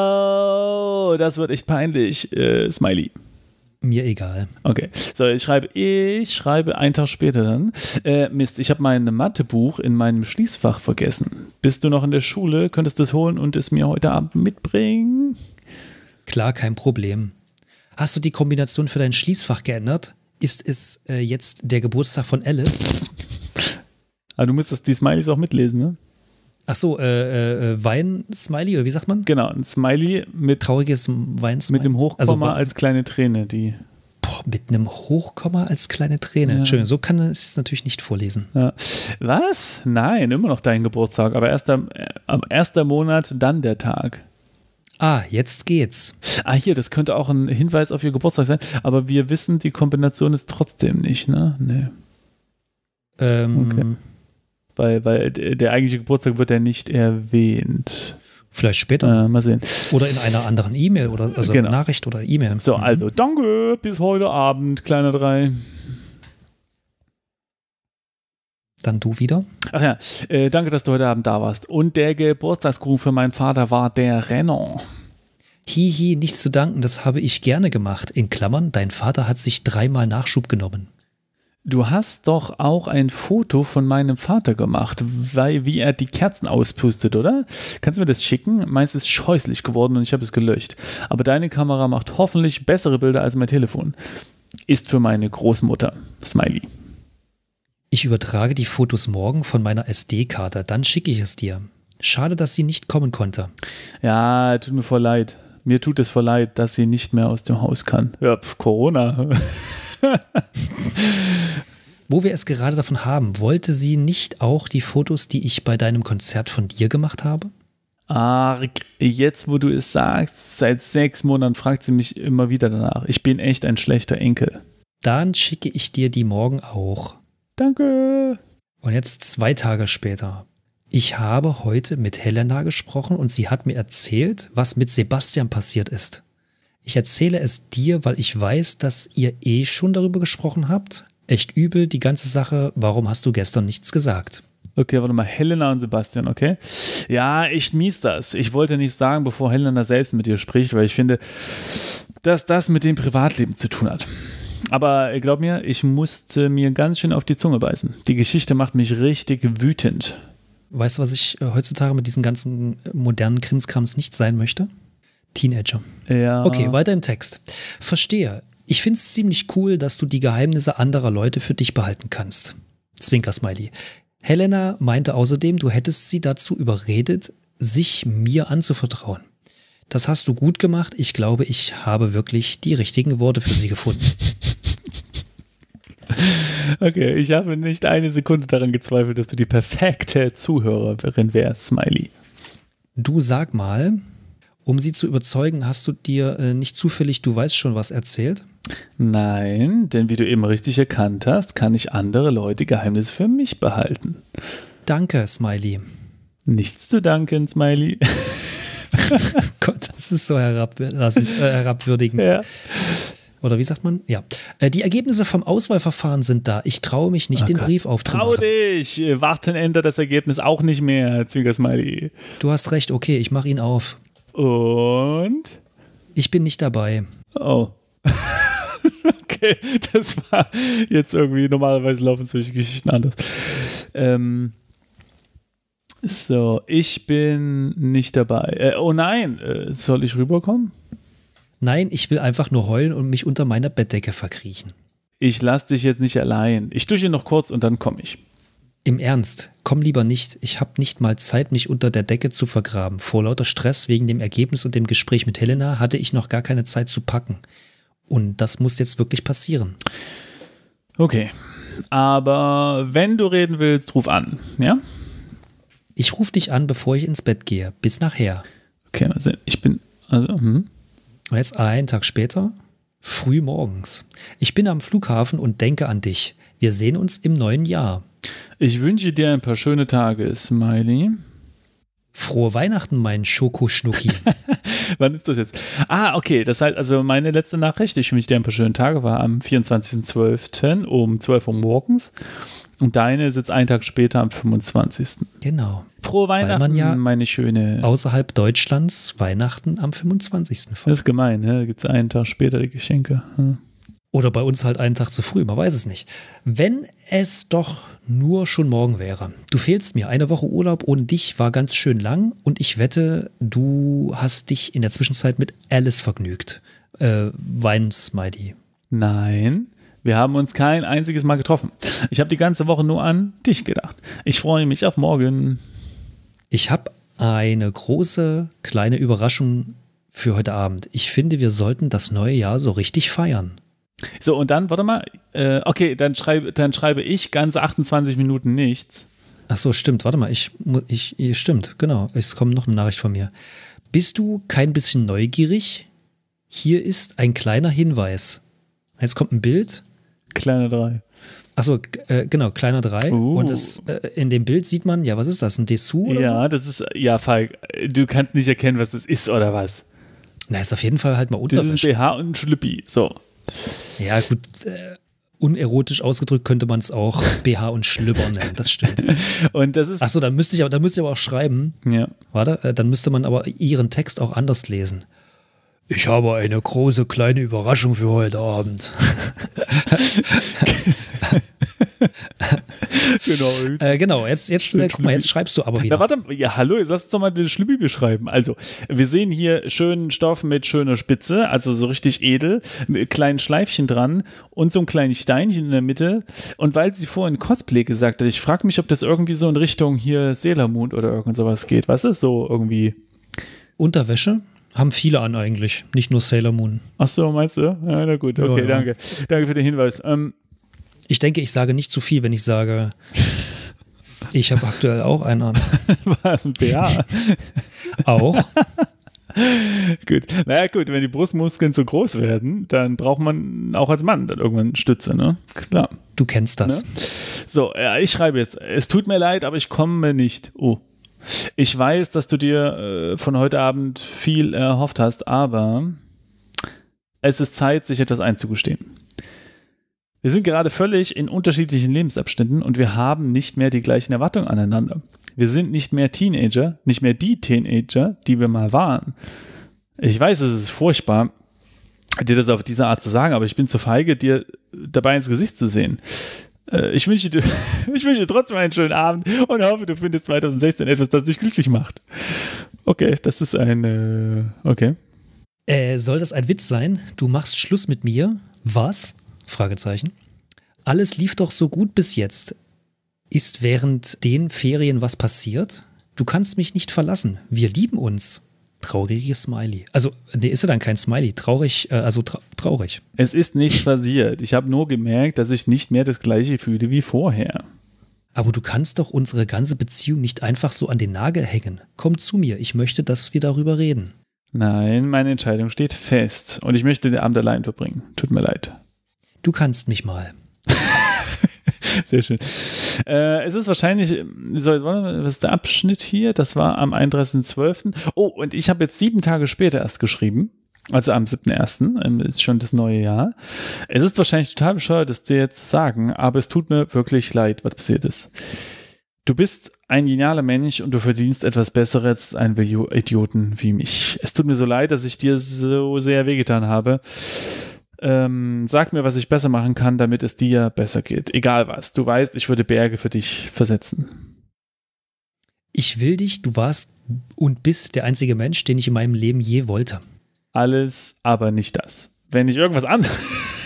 No, das wird echt peinlich. Smiley. Mir egal. Okay, so ich schreibe einen Tag später dann. Mist, ich habe mein Mathebuch in meinem Schließfach vergessen. Bist du noch in der Schule? Könntest du es holen und es mir heute Abend mitbringen? Klar, kein Problem. Hast du die Kombination für dein Schließfach geändert? Ist es jetzt der Geburtstag von Alice? Aber du müsstest die Smileys auch mitlesen, ne? Ach so, Wein-Smiley, oder wie sagt man? Genau, ein Smiley mit trauriges Wein-Smiley. Mit dem Hochkomma also, als kleine Träne, die. mit einem Hochkomma als kleine Träne. Ja. Entschuldigung, so kann ich es natürlich nicht vorlesen. Ja. Was? Nein, immer noch dein Geburtstag, aber erster Monat, dann der Tag. Ah, jetzt geht's. Hier, das könnte auch ein Hinweis auf ihr Geburtstag sein, aber wir wissen, die Kombination ist trotzdem nicht, ne? Nee. Okay. Weil der eigentliche Geburtstag wird ja nicht erwähnt. Vielleicht später. Mal sehen. Oder in einer anderen E-Mail oder Genau. Nachricht oder E-Mail. So, also danke, bis heute Abend, kleiner 3. Dann du wieder. Ach ja, danke, dass du heute Abend da warst. Und der Geburtstagsgruß für meinen Vater war der Renner. Hihi, nichts zu danken, das habe ich gerne gemacht. In Klammern, dein Vater hat sich 3-mal Nachschub genommen. Du hast doch auch ein Foto von meinem Vater gemacht, wie er die Kerzen auspustet, oder? Kannst du mir das schicken? Meins ist scheußlich geworden und ich habe es gelöscht. Aber deine Kamera macht hoffentlich bessere Bilder als mein Telefon. Ist für meine Großmutter. Smiley. Ich übertrage die Fotos morgen von meiner SD-Karte, dann schicke ich es dir. Schade, dass sie nicht kommen konnte. Ja, tut mir voll leid. Mir tut es voll leid, dass sie nicht mehr aus dem Haus kann. Ja, Corona. Wo wir es gerade davon haben, wollte sie nicht auch die Fotos, die ich bei deinem Konzert von dir gemacht habe? Jetzt, wo du es sagst, seit 6 Monaten fragt sie mich immer wieder danach. Ich bin echt ein schlechter Enkel. Dann schicke ich dir die morgen auch. Danke. Und jetzt 2 Tage später. Ich habe heute mit Helena gesprochen und sie hat mir erzählt, was mit Sebastian passiert ist. Ich erzähle es dir, weil ich weiß, dass ihr schon darüber gesprochen habt. Echt übel, die ganze Sache. Warum hast du gestern nichts gesagt? Okay, warte mal. Helena und Sebastian, okay? Ja, echt mies das. Ich wollte nichts sagen, bevor Helena selbst mit dir spricht, weil ich finde, dass das mit dem Privatleben zu tun hat. Aber glaub mir, ich musste mir ganz schön auf die Zunge beißen. Die Geschichte macht mich richtig wütend. Weißt du, was ich heutzutage mit diesen ganzen modernen Krimskrams nicht sein möchte? Teenager. Ja. Okay, weiter im Text. Verstehe. Ich finde es ziemlich cool, dass du die Geheimnisse anderer Leute für dich behalten kannst. Zwinker-Smiley. Helena meinte außerdem, du hättest sie dazu überredet, sich mir anzuvertrauen. Das hast du gut gemacht. Ich glaube, ich habe wirklich die richtigen Worte für sie gefunden. Okay, ich habe nicht eine Sekunde daran gezweifelt, dass du die perfekte Zuhörerin wärst, Smiley. Du sag mal, um sie zu überzeugen, hast du dir nicht zufällig, du weißt schon was erzählt? Nein, denn wie du eben richtig erkannt hast, kann ich andere Leute Geheimnisse für mich behalten. Danke, Smiley. Nichts zu danken, Smiley. Gott, das ist so herabwürdigend. Ja. Oder wie sagt man? Ja. Die Ergebnisse vom Auswahlverfahren sind da. Ich traue mich nicht, den Brief aufzumachen. Trau dich! Warten ändert das Ergebnis auch nicht mehr, Zwinker-Smiley. Du hast recht, okay, ich mache ihn auf. Und? Ich bin nicht dabei. Oh. Okay, das war jetzt irgendwie, normalerweise laufen solche Geschichten anders. So, ich bin nicht dabei. Oh nein, soll ich rüberkommen? Nein, ich will einfach nur heulen und mich unter meiner Bettdecke verkriechen. Ich lasse dich jetzt nicht allein. Ich dusche noch kurz und dann komme ich. Im Ernst, komm lieber nicht. Ich habe nicht mal Zeit, mich unter der Decke zu vergraben. Vor lauter Stress wegen dem Ergebnis und dem Gespräch mit Helena hatte ich noch gar keine Zeit zu packen. Und das muss jetzt wirklich passieren. Okay, aber wenn du reden willst, ruf an, ja? Ich rufe dich an, bevor ich ins Bett gehe. Bis nachher. Okay, also ich bin, Und jetzt einen Tag später, früh morgens. Ich bin am Flughafen und denke an dich. Wir sehen uns im neuen Jahr. Ich wünsche dir ein paar schöne Tage, Smiley. Frohe Weihnachten, mein Schokoschnucki. Wann ist das jetzt? Okay, das heißt, also meine letzte Nachricht, ich wünsche dir ein paar schöne Tage, war am 24.12. um 12 Uhr morgens. Und deine ist jetzt einen Tag später am 25. Genau. Frohe Weihnachten, man ja meine schöne. Außerhalb Deutschlands Weihnachten am 25. Das ist gemein, ne? Da gibt es einen Tag später die Geschenke. Hm. Oder bei uns halt einen Tag zu früh, man weiß es nicht. Wenn es doch nur schon morgen wäre. Du fehlst mir. Eine Woche Urlaub ohne dich war ganz schön lang und ich wette, du hast dich in der Zwischenzeit mit Alice vergnügt. Wein-Smiley. Nein, wir haben uns kein einziges Mal getroffen. Ich habe die ganze Woche nur an dich gedacht. Ich freue mich auf morgen. Ich habe eine große, kleine Überraschung für heute Abend. Ich finde, wir sollten das neue Jahr so richtig feiern. So, und dann, warte mal, okay, dann schreibe ich ganze 28 Minuten nichts. Ach so, stimmt. Warte mal, stimmt, genau. Es kommt noch eine Nachricht von mir. Bist du kein bisschen neugierig? Hier ist ein kleiner Hinweis. Jetzt kommt ein Bild. Kleiner 3. Achso, genau, kleiner 3. Und in dem Bild sieht man, ja, was ist das? Ein Dessous oder so? Ja, das ist, ja, Falk, du kannst nicht erkennen, was das ist oder was. Na, ist auf jeden Fall halt mal Unterwäsche. Das ist ein BH und ein Schlüppi, so. Ja, gut, unerotisch ausgedrückt könnte man es auch BH und Schlüpper nennen, das stimmt. Und das ist. Achso, dann müsste ich aber auch schreiben. Ja. Warte, dann müsste man aber ihren Text auch anders lesen. Ich habe eine große kleine Überraschung für heute Abend. Genau, jetzt guck mal, jetzt schreibst du aber wieder. Na, warte, ja, hallo, jetzt lass uns doch mal den Schlüppi beschreiben. Also, wir sehen hier schönen Stoff mit schöner Spitze, also so richtig edel, mit kleinen Schleifchen dran und so ein kleines Steinchen in der Mitte. Und weil sie vorhin Cosplay gesagt hat, ich frage mich, ob das irgendwie so in Richtung hier Sailor Moon oder irgend sowas geht. Was ist so irgendwie? Unterwäsche? Haben viele an eigentlich, nicht nur Sailor Moon. Ach so, meinst du? Ja, na gut, okay, ja. Danke. Danke für den Hinweis. Ich denke, ich sage nicht zu viel, wenn ich sage, ich habe aktuell auch einen an. Was, ein BH? Auch. Gut. Naja, gut, wenn die Brustmuskeln zu groß werden, dann braucht man auch als Mann dann irgendwann Stütze, ne? Klar. Du kennst das. Ne? So, ja, ich schreibe jetzt. Es tut mir leid, aber ich komme nicht. Oh. Ich weiß, dass du dir von heute Abend viel erhofft hast, aber es ist Zeit, sich etwas einzugestehen. Wir sind gerade völlig in unterschiedlichen Lebensabschnitten und wir haben nicht mehr die gleichen Erwartungen aneinander. Wir sind nicht mehr Teenager, nicht mehr die Teenager, die wir mal waren. Ich weiß, es ist furchtbar, dir das auf diese Art zu sagen, aber ich bin zu feige, dir dabei ins Gesicht zu sehen. Ich wünsche dir trotzdem einen schönen Abend und hoffe, du findest 2016 etwas, das dich glücklich macht. Okay, das ist okay. Soll das ein Witz sein? Du machst Schluss mit mir? Was? Fragezeichen. Alles lief doch so gut bis jetzt. Ist während den Ferien was passiert? Du kannst mich nicht verlassen. Wir lieben uns. Trauriges Smiley. Also, nee, ist ja dann kein Smiley. Traurig, traurig. Es ist nichts passiert. Ich habe nur gemerkt, dass ich nicht mehr das Gleiche fühle wie vorher. Aber du kannst doch unsere ganze Beziehung nicht einfach so an den Nagel hängen. Komm zu mir, ich möchte, dass wir darüber reden. Nein, meine Entscheidung steht fest. Und ich möchte den Abend allein verbringen. Tut mir leid. Du kannst mich mal. Sehr schön. Es ist wahrscheinlich, was ist der Abschnitt hier? Das war am 31.12. Oh, und ich habe jetzt 7 Tage später erst geschrieben. Also am 7.1. Ist schon das neue Jahr. Es ist wahrscheinlich total bescheuert, das dir jetzt zu sagen, aber es tut mir wirklich leid, was passiert ist. Du bist ein genialer Mensch und du verdienst etwas Besseres als einen Idioten wie mich. Es tut mir so leid, dass ich dir so sehr wehgetan habe. Sag mir, was ich besser machen kann, damit es dir besser geht. Egal was. Du weißt, ich würde Berge für dich versetzen. Ich will dich, du warst und bist der einzige Mensch, den ich in meinem Leben je wollte. Alles, aber nicht das. Wenn ich irgendwas anderes...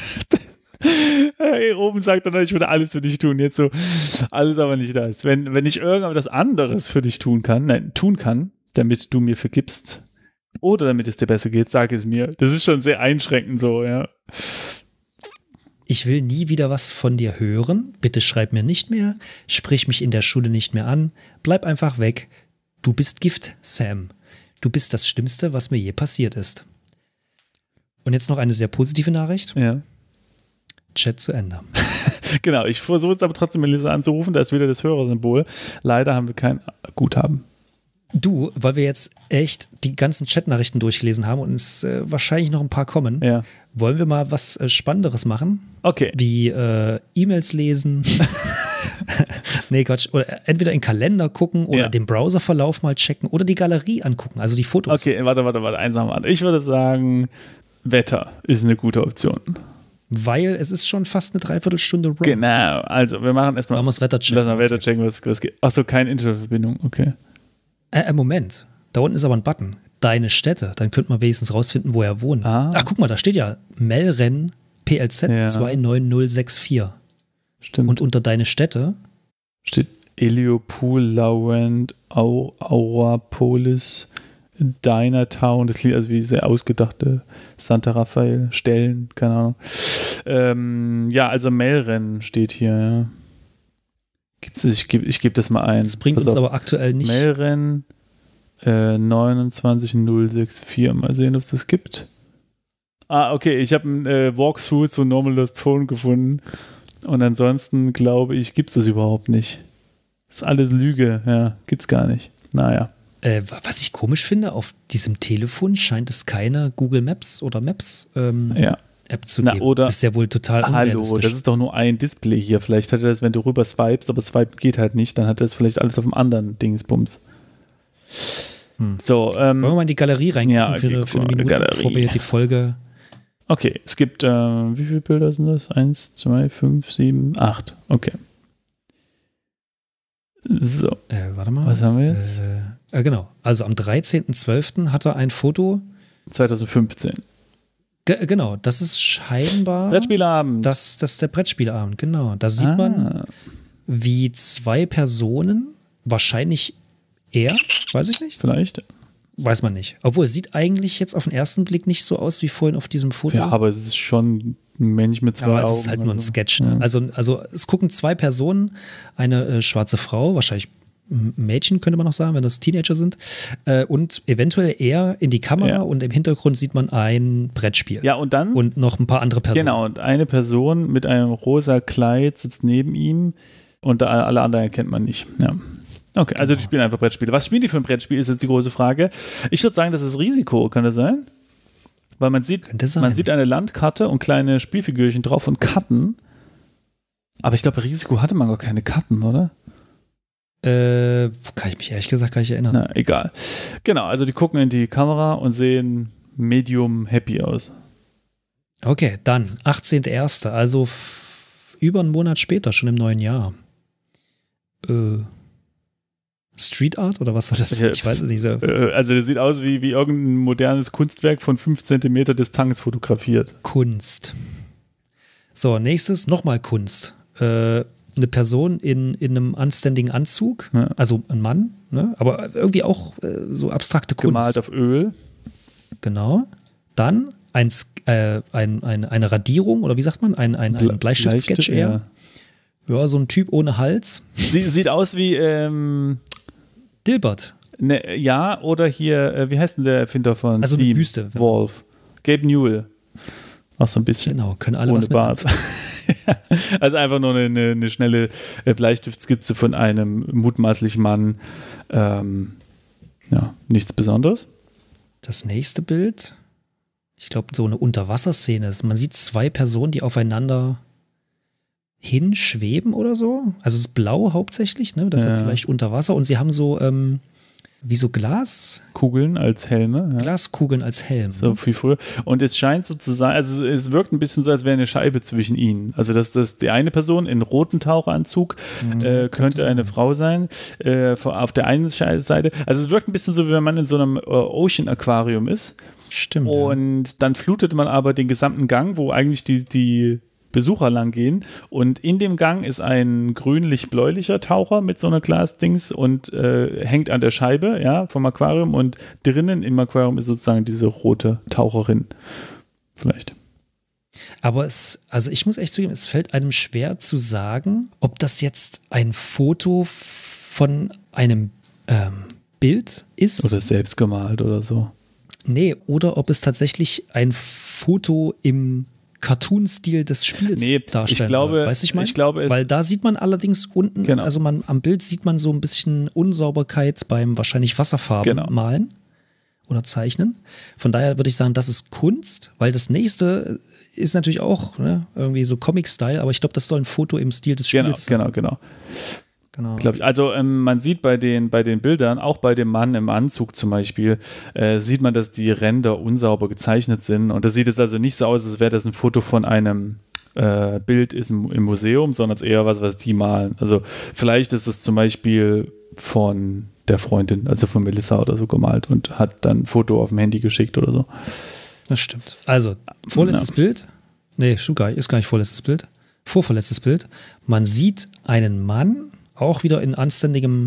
Hey, oben sagt er, ich würde alles für dich tun. Jetzt so, alles, aber nicht das. Wenn ich irgendwas anderes für dich tun kann, damit du mir vergibst, oder damit es dir besser geht, sag es mir. Das ist schon sehr einschränkend so, ja. Ich will nie wieder was von dir hören. Bitte schreib mir nicht mehr. Sprich mich in der Schule nicht mehr an. Bleib einfach weg. Du bist Gift, Sam. Du bist das Schlimmste, was mir je passiert ist. Und jetzt noch eine sehr positive Nachricht. Ja. Chat zu Ende. Genau, ich versuche jetzt aber trotzdem Melissa anzurufen. Da ist wieder das Hörersymbol. Leider haben wir kein Guthaben. Du, weil wir jetzt echt die ganzen Chatnachrichten durchgelesen haben und es wahrscheinlich noch ein paar kommen, ja. Wollen wir mal was Spannenderes machen? Okay. Wie E-Mails lesen. Nee, Quatsch. Oder entweder in den Kalender gucken oder den Browserverlauf mal checken oder die Galerie angucken, also die Fotos. Okay, warte. Eins nach dem anderen. Ich würde sagen, Wetter ist eine gute Option. Weil es ist schon fast eine Dreiviertelstunde Road. Genau, also wir machen erstmal. Man muss Wetter checken. Lass mal Wetter checken, was geht. Achso, keine Internetverbindung, okay. Moment, da unten ist aber ein Button. Deine Städte, dann könnte man wenigstens rausfinden, wo er wohnt. Ach, guck mal, da steht ja Melren PLZ 29064. Stimmt. Und unter deine Städte steht Eliopol, Laurent, Aurapolis, Dinatown, das klingt also wie sehr ausgedachte Santa Rafael Stellen, keine Ahnung. Ja, also Mailrennen steht hier, ja. Ich geb das mal ein. Das bringt uns aber aktuell nicht. Mailrennen 29064. Mal sehen, ob es das gibt. Okay, ich habe ein Walkthrough zu Normal Lost Phone gefunden. Und ansonsten glaube ich, gibt es das überhaupt nicht. Das ist alles Lüge, ja, gibt's gar nicht. Naja. Was ich komisch finde, auf diesem Telefon scheint es keine Google Maps oder Maps App zu geben. Oder, das ist ja wohl total unrealistisch. Hallo, das ist doch nur ein Display hier. Vielleicht hat er das, wenn du rüber swipest, aber Swipe geht halt nicht, dann hat er das vielleicht alles auf dem anderen Dingsbums. So, wollen wir mal in die Galerie reingehen für eine Minute, Galerie. bevor wir die Folge... Okay, es gibt, wie viele Bilder sind das? 1, 2, 5, 7, 8. Okay. So. Warte mal. Was haben wir jetzt? Genau. Also am 13.12. hat er ein Foto. 2015. Genau, das ist scheinbar. Brettspielabend. Das ist der Brettspielabend, genau. Da sieht man, wie zwei Personen, wahrscheinlich er, weiß ich nicht. Vielleicht. Weiß man nicht. Obwohl, es sieht eigentlich jetzt auf den ersten Blick nicht so aus wie vorhin auf diesem Foto. Ja, aber es ist schon ein Mensch mit zwei Augen. Es ist halt nur ein Sketch. Ne? Also es gucken zwei Personen, eine schwarze Frau, wahrscheinlich Mädchen könnte man noch sagen, wenn das Teenager sind, und eventuell er in die Kamera und im Hintergrund sieht man ein Brettspiel. Ja, und dann? Und noch ein paar andere Personen. Genau, und eine Person mit einem rosa Kleid sitzt neben ihm und alle anderen kennt man nicht. Ja. Okay, also die spielen einfach Brettspiele. Was spielen die für ein Brettspiel, ist jetzt die große Frage. Ich würde sagen, das ist Risiko, kann das sein? Weil man sieht eine Landkarte und kleine Spielfigürchen drauf und Karten. Aber ich glaube, bei Risiko hatte man gar keine Karten, oder? Kann ich mich ehrlich gesagt gar nicht erinnern. Na, egal. Genau, also die gucken in die Kamera und sehen medium happy aus. Okay, dann 18.01., also über einen Monat später, schon im neuen Jahr. Street Art oder was war das? Ich weiß es nicht. Also das sieht aus wie irgendein modernes Kunstwerk von 5 Zentimeter Distanz fotografiert. Kunst. So, nächstes nochmal Kunst. Eine Person in einem anständigen Anzug, also ein Mann, ne? Aber irgendwie auch so abstrakte Kunst. Gemalt auf Öl. Genau. Dann eine Radierung, oder wie sagt man? Ein Bleistift-Sketch eher. Ja, so ein Typ ohne Hals. Sieht aus wie Dilbert. Ne, ja, oder hier, wie heißt denn der Erfinder von also Steam? Eine Büste. Wolf. Gabe Newell. Auch so ein bisschen. Genau, können alle ohne was Bart. Also einfach nur eine schnelle Bleistiftskizze von einem mutmaßlichen Mann. Nichts Besonderes. Das nächste Bild, ich glaube, so eine Unterwasserszene ist. Man sieht zwei Personen, die aufeinander hinschweben oder so. Also es ist blau hauptsächlich, ne? Das ist vielleicht unter Wasser. Und sie haben so wie so Glaskugeln als Helme. Ja. Glaskugeln als Helm. So viel früher. Und es scheint so zu sein, also es wirkt ein bisschen so, als wäre eine Scheibe zwischen ihnen. Also dass die eine Person in roten Taucheranzug könnte eine Frau sein. Auf der einen Seite. Also es wirkt ein bisschen so, wie wenn man in so einem Ocean-Aquarium ist. Stimmt. Und dann flutet man aber den gesamten Gang, wo eigentlich die Besucher lang gehen, und in dem Gang ist ein grünlich-bläulicher Taucher mit so einer Glasdings und hängt an der Scheibe, ja, vom Aquarium, und drinnen im Aquarium ist sozusagen diese rote Taucherin. Vielleicht. Aber also ich muss echt zugeben, es fällt einem schwer zu sagen, ob das jetzt ein Foto von einem Bild ist. Oder selbst gemalt oder so. Nee, oder ob es tatsächlich ein Foto im Cartoon-Stil des Spiels darstellen soll. Weißt du, ich glaube, weil da sieht man allerdings unten, also am Bild sieht man so ein bisschen Unsauberkeit beim wahrscheinlich Wasserfarben malen oder zeichnen. Von daher würde ich sagen, das ist Kunst, weil das nächste ist natürlich auch irgendwie so Comic-Style, aber ich glaube, das soll ein Foto im Stil des Spiels sein. Genau. Glaub ich. Also man sieht bei den Bildern, auch bei dem Mann im Anzug zum Beispiel, sieht man, dass die Ränder unsauber gezeichnet sind. Und das sieht jetzt also nicht so aus, als wäre das ein Foto von einem Bild im Museum, sondern es ist eher was die malen. Also vielleicht ist es zum Beispiel von der Freundin, also von Melissa oder so gemalt und hat dann ein Foto auf dem Handy geschickt oder so. Das stimmt. Also, vorletztes Bild. Nee, stimmt gar nicht. Ist gar nicht vorletztes Bild. Vorverletztes Bild. Man sieht einen Mann, auch wieder in anständigem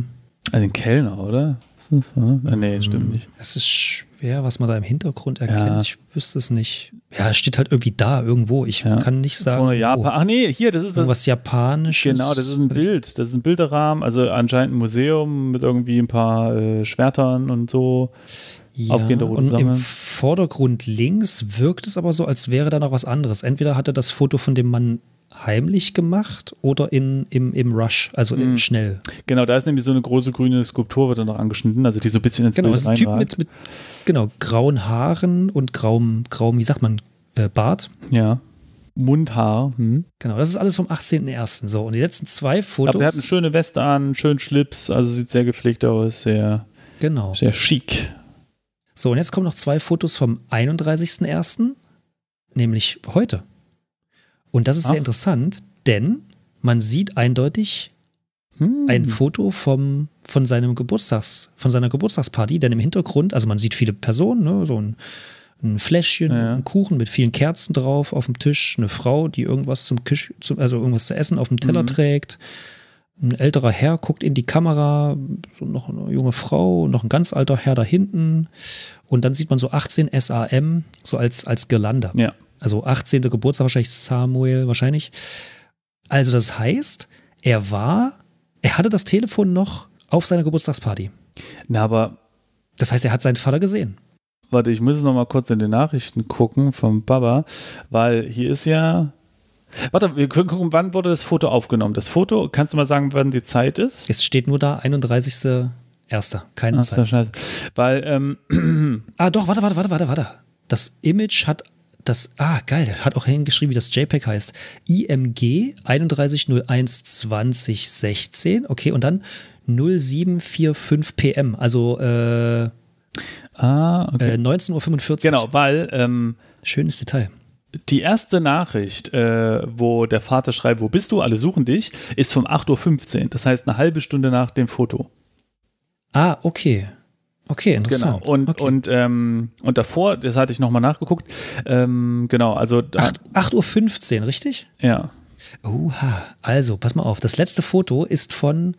Also den Kellner, oder? Ist das, oder? Nee, stimmt nicht. Es ist schwer, was man da im Hintergrund erkennt. Ja. Ich wüsste es nicht. Ja, es steht halt irgendwie da, irgendwo. Ich kann nicht sagen. Vorne Japan. Ach nee, hier, das ist das. Irgendwas Japanisches. Genau, das ist ein Bild. Das ist ein Bilderrahmen. Also anscheinend ein Museum mit irgendwie ein paar Schwertern und so. Ja, Aufgehende rote und Flamme. im Vordergrund links wirkt es aber so, als wäre da noch was anderes. Entweder hat er das Foto von dem Mann heimlich gemacht oder im Rush, also schnell. Genau, da ist nämlich so eine große grüne Skulptur, wird dann noch angeschnitten, also die so ein bisschen ins Genau, Bild das ist ein Typ reinragt. mit grauen Haaren und grauem, wie sagt man, Bart. Ja. Mundhaar. Genau, das ist alles vom 18.01. So, und die letzten zwei Fotos. Aber der hat eine schöne Weste an, einen schönen Schlips, also sieht sehr gepflegt aus, sehr chic. So, und jetzt kommen noch zwei Fotos vom 31.01., nämlich heute. Und das ist sehr interessant, denn man sieht eindeutig ein Foto von seiner Geburtstagsparty, denn im Hintergrund, also man sieht viele Personen, ne, so ein Fläschchen, ein Kuchen mit vielen Kerzen drauf auf dem Tisch, eine Frau, die irgendwas also irgendwas zu essen auf dem Teller trägt. Ein älterer Herr guckt in die Kamera, so noch eine junge Frau, noch ein ganz alter Herr da hinten. Und dann sieht man so 18 SAM, so als Girlande. Ja. Also 18. Geburtstag, wahrscheinlich Samuel, wahrscheinlich. Also das heißt, er hatte das Telefon noch auf seiner Geburtstagsparty. Na, aber. Das heißt, er hat seinen Vater gesehen. Warte, ich muss noch mal kurz in den Nachrichten gucken vom Baba, weil hier ist ja. Warte, wir können gucken, wann wurde das Foto aufgenommen? Das Foto, kannst du mal sagen, wann die Zeit ist? Es steht nur da, 31.01. Keine Zeit. Scheiße. Weil, doch, warte. Das Image hat geil, der hat auch hingeschrieben, wie das JPEG heißt. IMG 31.01.2016, okay, und dann 0745 PM, also 19:45 Uhr. Genau, weil schönes Detail. Die erste Nachricht, wo der Vater schreibt, wo bist du, alle suchen dich, ist vom 8:15 Uhr, das heißt eine halbe Stunde nach dem Foto. Okay. Okay, interessant. Genau, und davor, das hatte ich nochmal nachgeguckt, genau, also 8:15 Uhr, richtig? Ja. Oha, also, pass mal auf, das letzte Foto ist von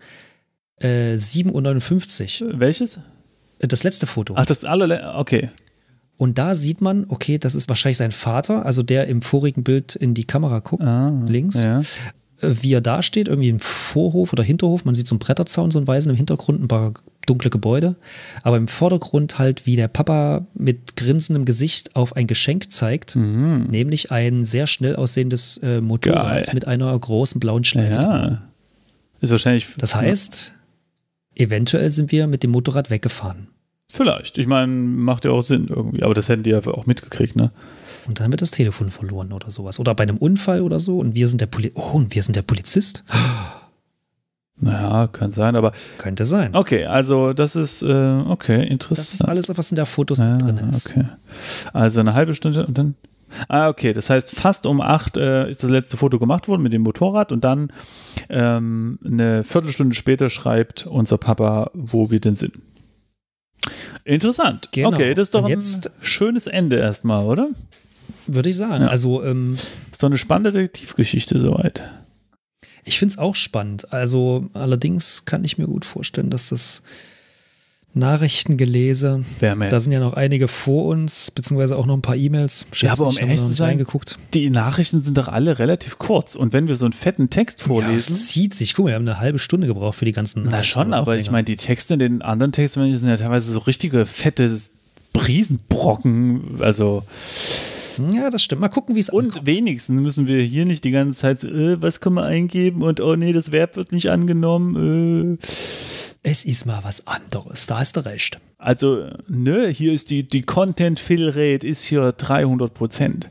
7:59 Uhr. Welches? Das letzte Foto. Ach, das okay. Und da sieht man, okay, das ist wahrscheinlich sein Vater, also der im vorigen Bild in die Kamera guckt, links. Ja. Wie er da steht, irgendwie im Vorhof oder Hinterhof, man sieht so einen Bretterzaun, so einen weißen im Hintergrund, ein paar dunkle Gebäude, aber im Vordergrund halt, wie der Papa mit grinsendem Gesicht auf ein Geschenk zeigt, nämlich ein sehr schnell aussehendes Motorrad mit einer großen blauen Schleife. Ja, ist wahrscheinlich. Das heißt, eventuell sind wir mit dem Motorrad weggefahren. Vielleicht, ich meine, macht ja auch Sinn irgendwie, aber das hätten die ja auch mitgekriegt, ne? Und dann wird das Telefon verloren oder sowas. Oder bei einem Unfall oder so. Und wir sind der Polizist. Naja, kann sein, aber. Könnte sein. Okay, also das ist, okay, interessant. Das ist alles, was in der Fotos drin ist. Okay. Also eine halbe Stunde und dann. Okay, das heißt, fast um 8 ist das letzte Foto gemacht worden mit dem Motorrad und dann eine Viertelstunde später schreibt unser Papa, wo wir denn sind. Interessant. Genau. Okay, das ist doch und ein jetzt schönes Ende erstmal, oder? Würde ich sagen. Ja. Also, ist doch eine spannende Detektivgeschichte soweit. Ich finde es auch spannend. Also, allerdings kann ich mir gut vorstellen, dass das Nachrichtengelese, da sind ja noch einige vor uns, beziehungsweise auch noch ein paar E-Mails. Ja, aber um ehrlich zu sein, reingeguckt. Die Nachrichten sind doch alle relativ kurz. Und wenn wir so einen fetten Text vorlesen. Ja, es zieht sich. Guck mal, wir haben eine halbe Stunde gebraucht für die ganzen Na schon, aber ich meine, die Texte in den anderen Texten sind ja teilweise so richtige fette Riesenbrocken. Also. Ja, das stimmt. Mal gucken, wie es ankommt. Und wenigstens müssen wir hier nicht die ganze Zeit so, was können wir eingeben und oh nee, das Verb wird nicht angenommen. Es ist mal was anderes, da hast du recht. Also, ne, hier ist die Content-Fill-Rate ist hier 300%.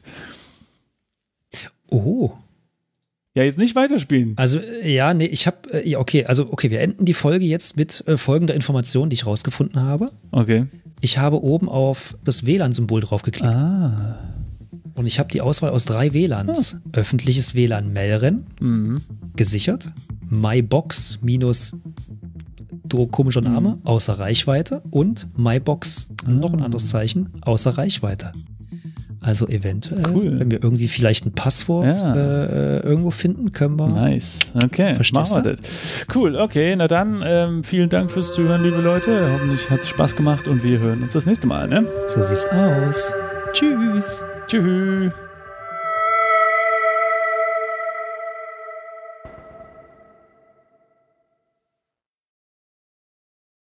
Oh. Ja, jetzt nicht weiterspielen. Also, ja, nee, ich habe, okay, wir enden die Folge jetzt mit folgender Information, die ich rausgefunden habe. Okay. Ich habe oben auf das WLAN-Symbol draufgeklickt. Und ich habe die Auswahl aus 3 WLANs. Öffentliches WLAN Melren, gesichert. MyBox minus komischer Name, außer Reichweite. Und MyBox, noch ein anderes Zeichen, außer Reichweite. Also eventuell, wenn wir irgendwie vielleicht ein Passwort irgendwo finden, können wir. Nice. Okay, machen wir das. Cool, okay. Na dann, vielen Dank fürs Zuhören, liebe Leute. Hoffentlich hat es Spaß gemacht und wir hören uns das nächste Mal. Ne? So sieht's aus. Tschüss. Tschüss.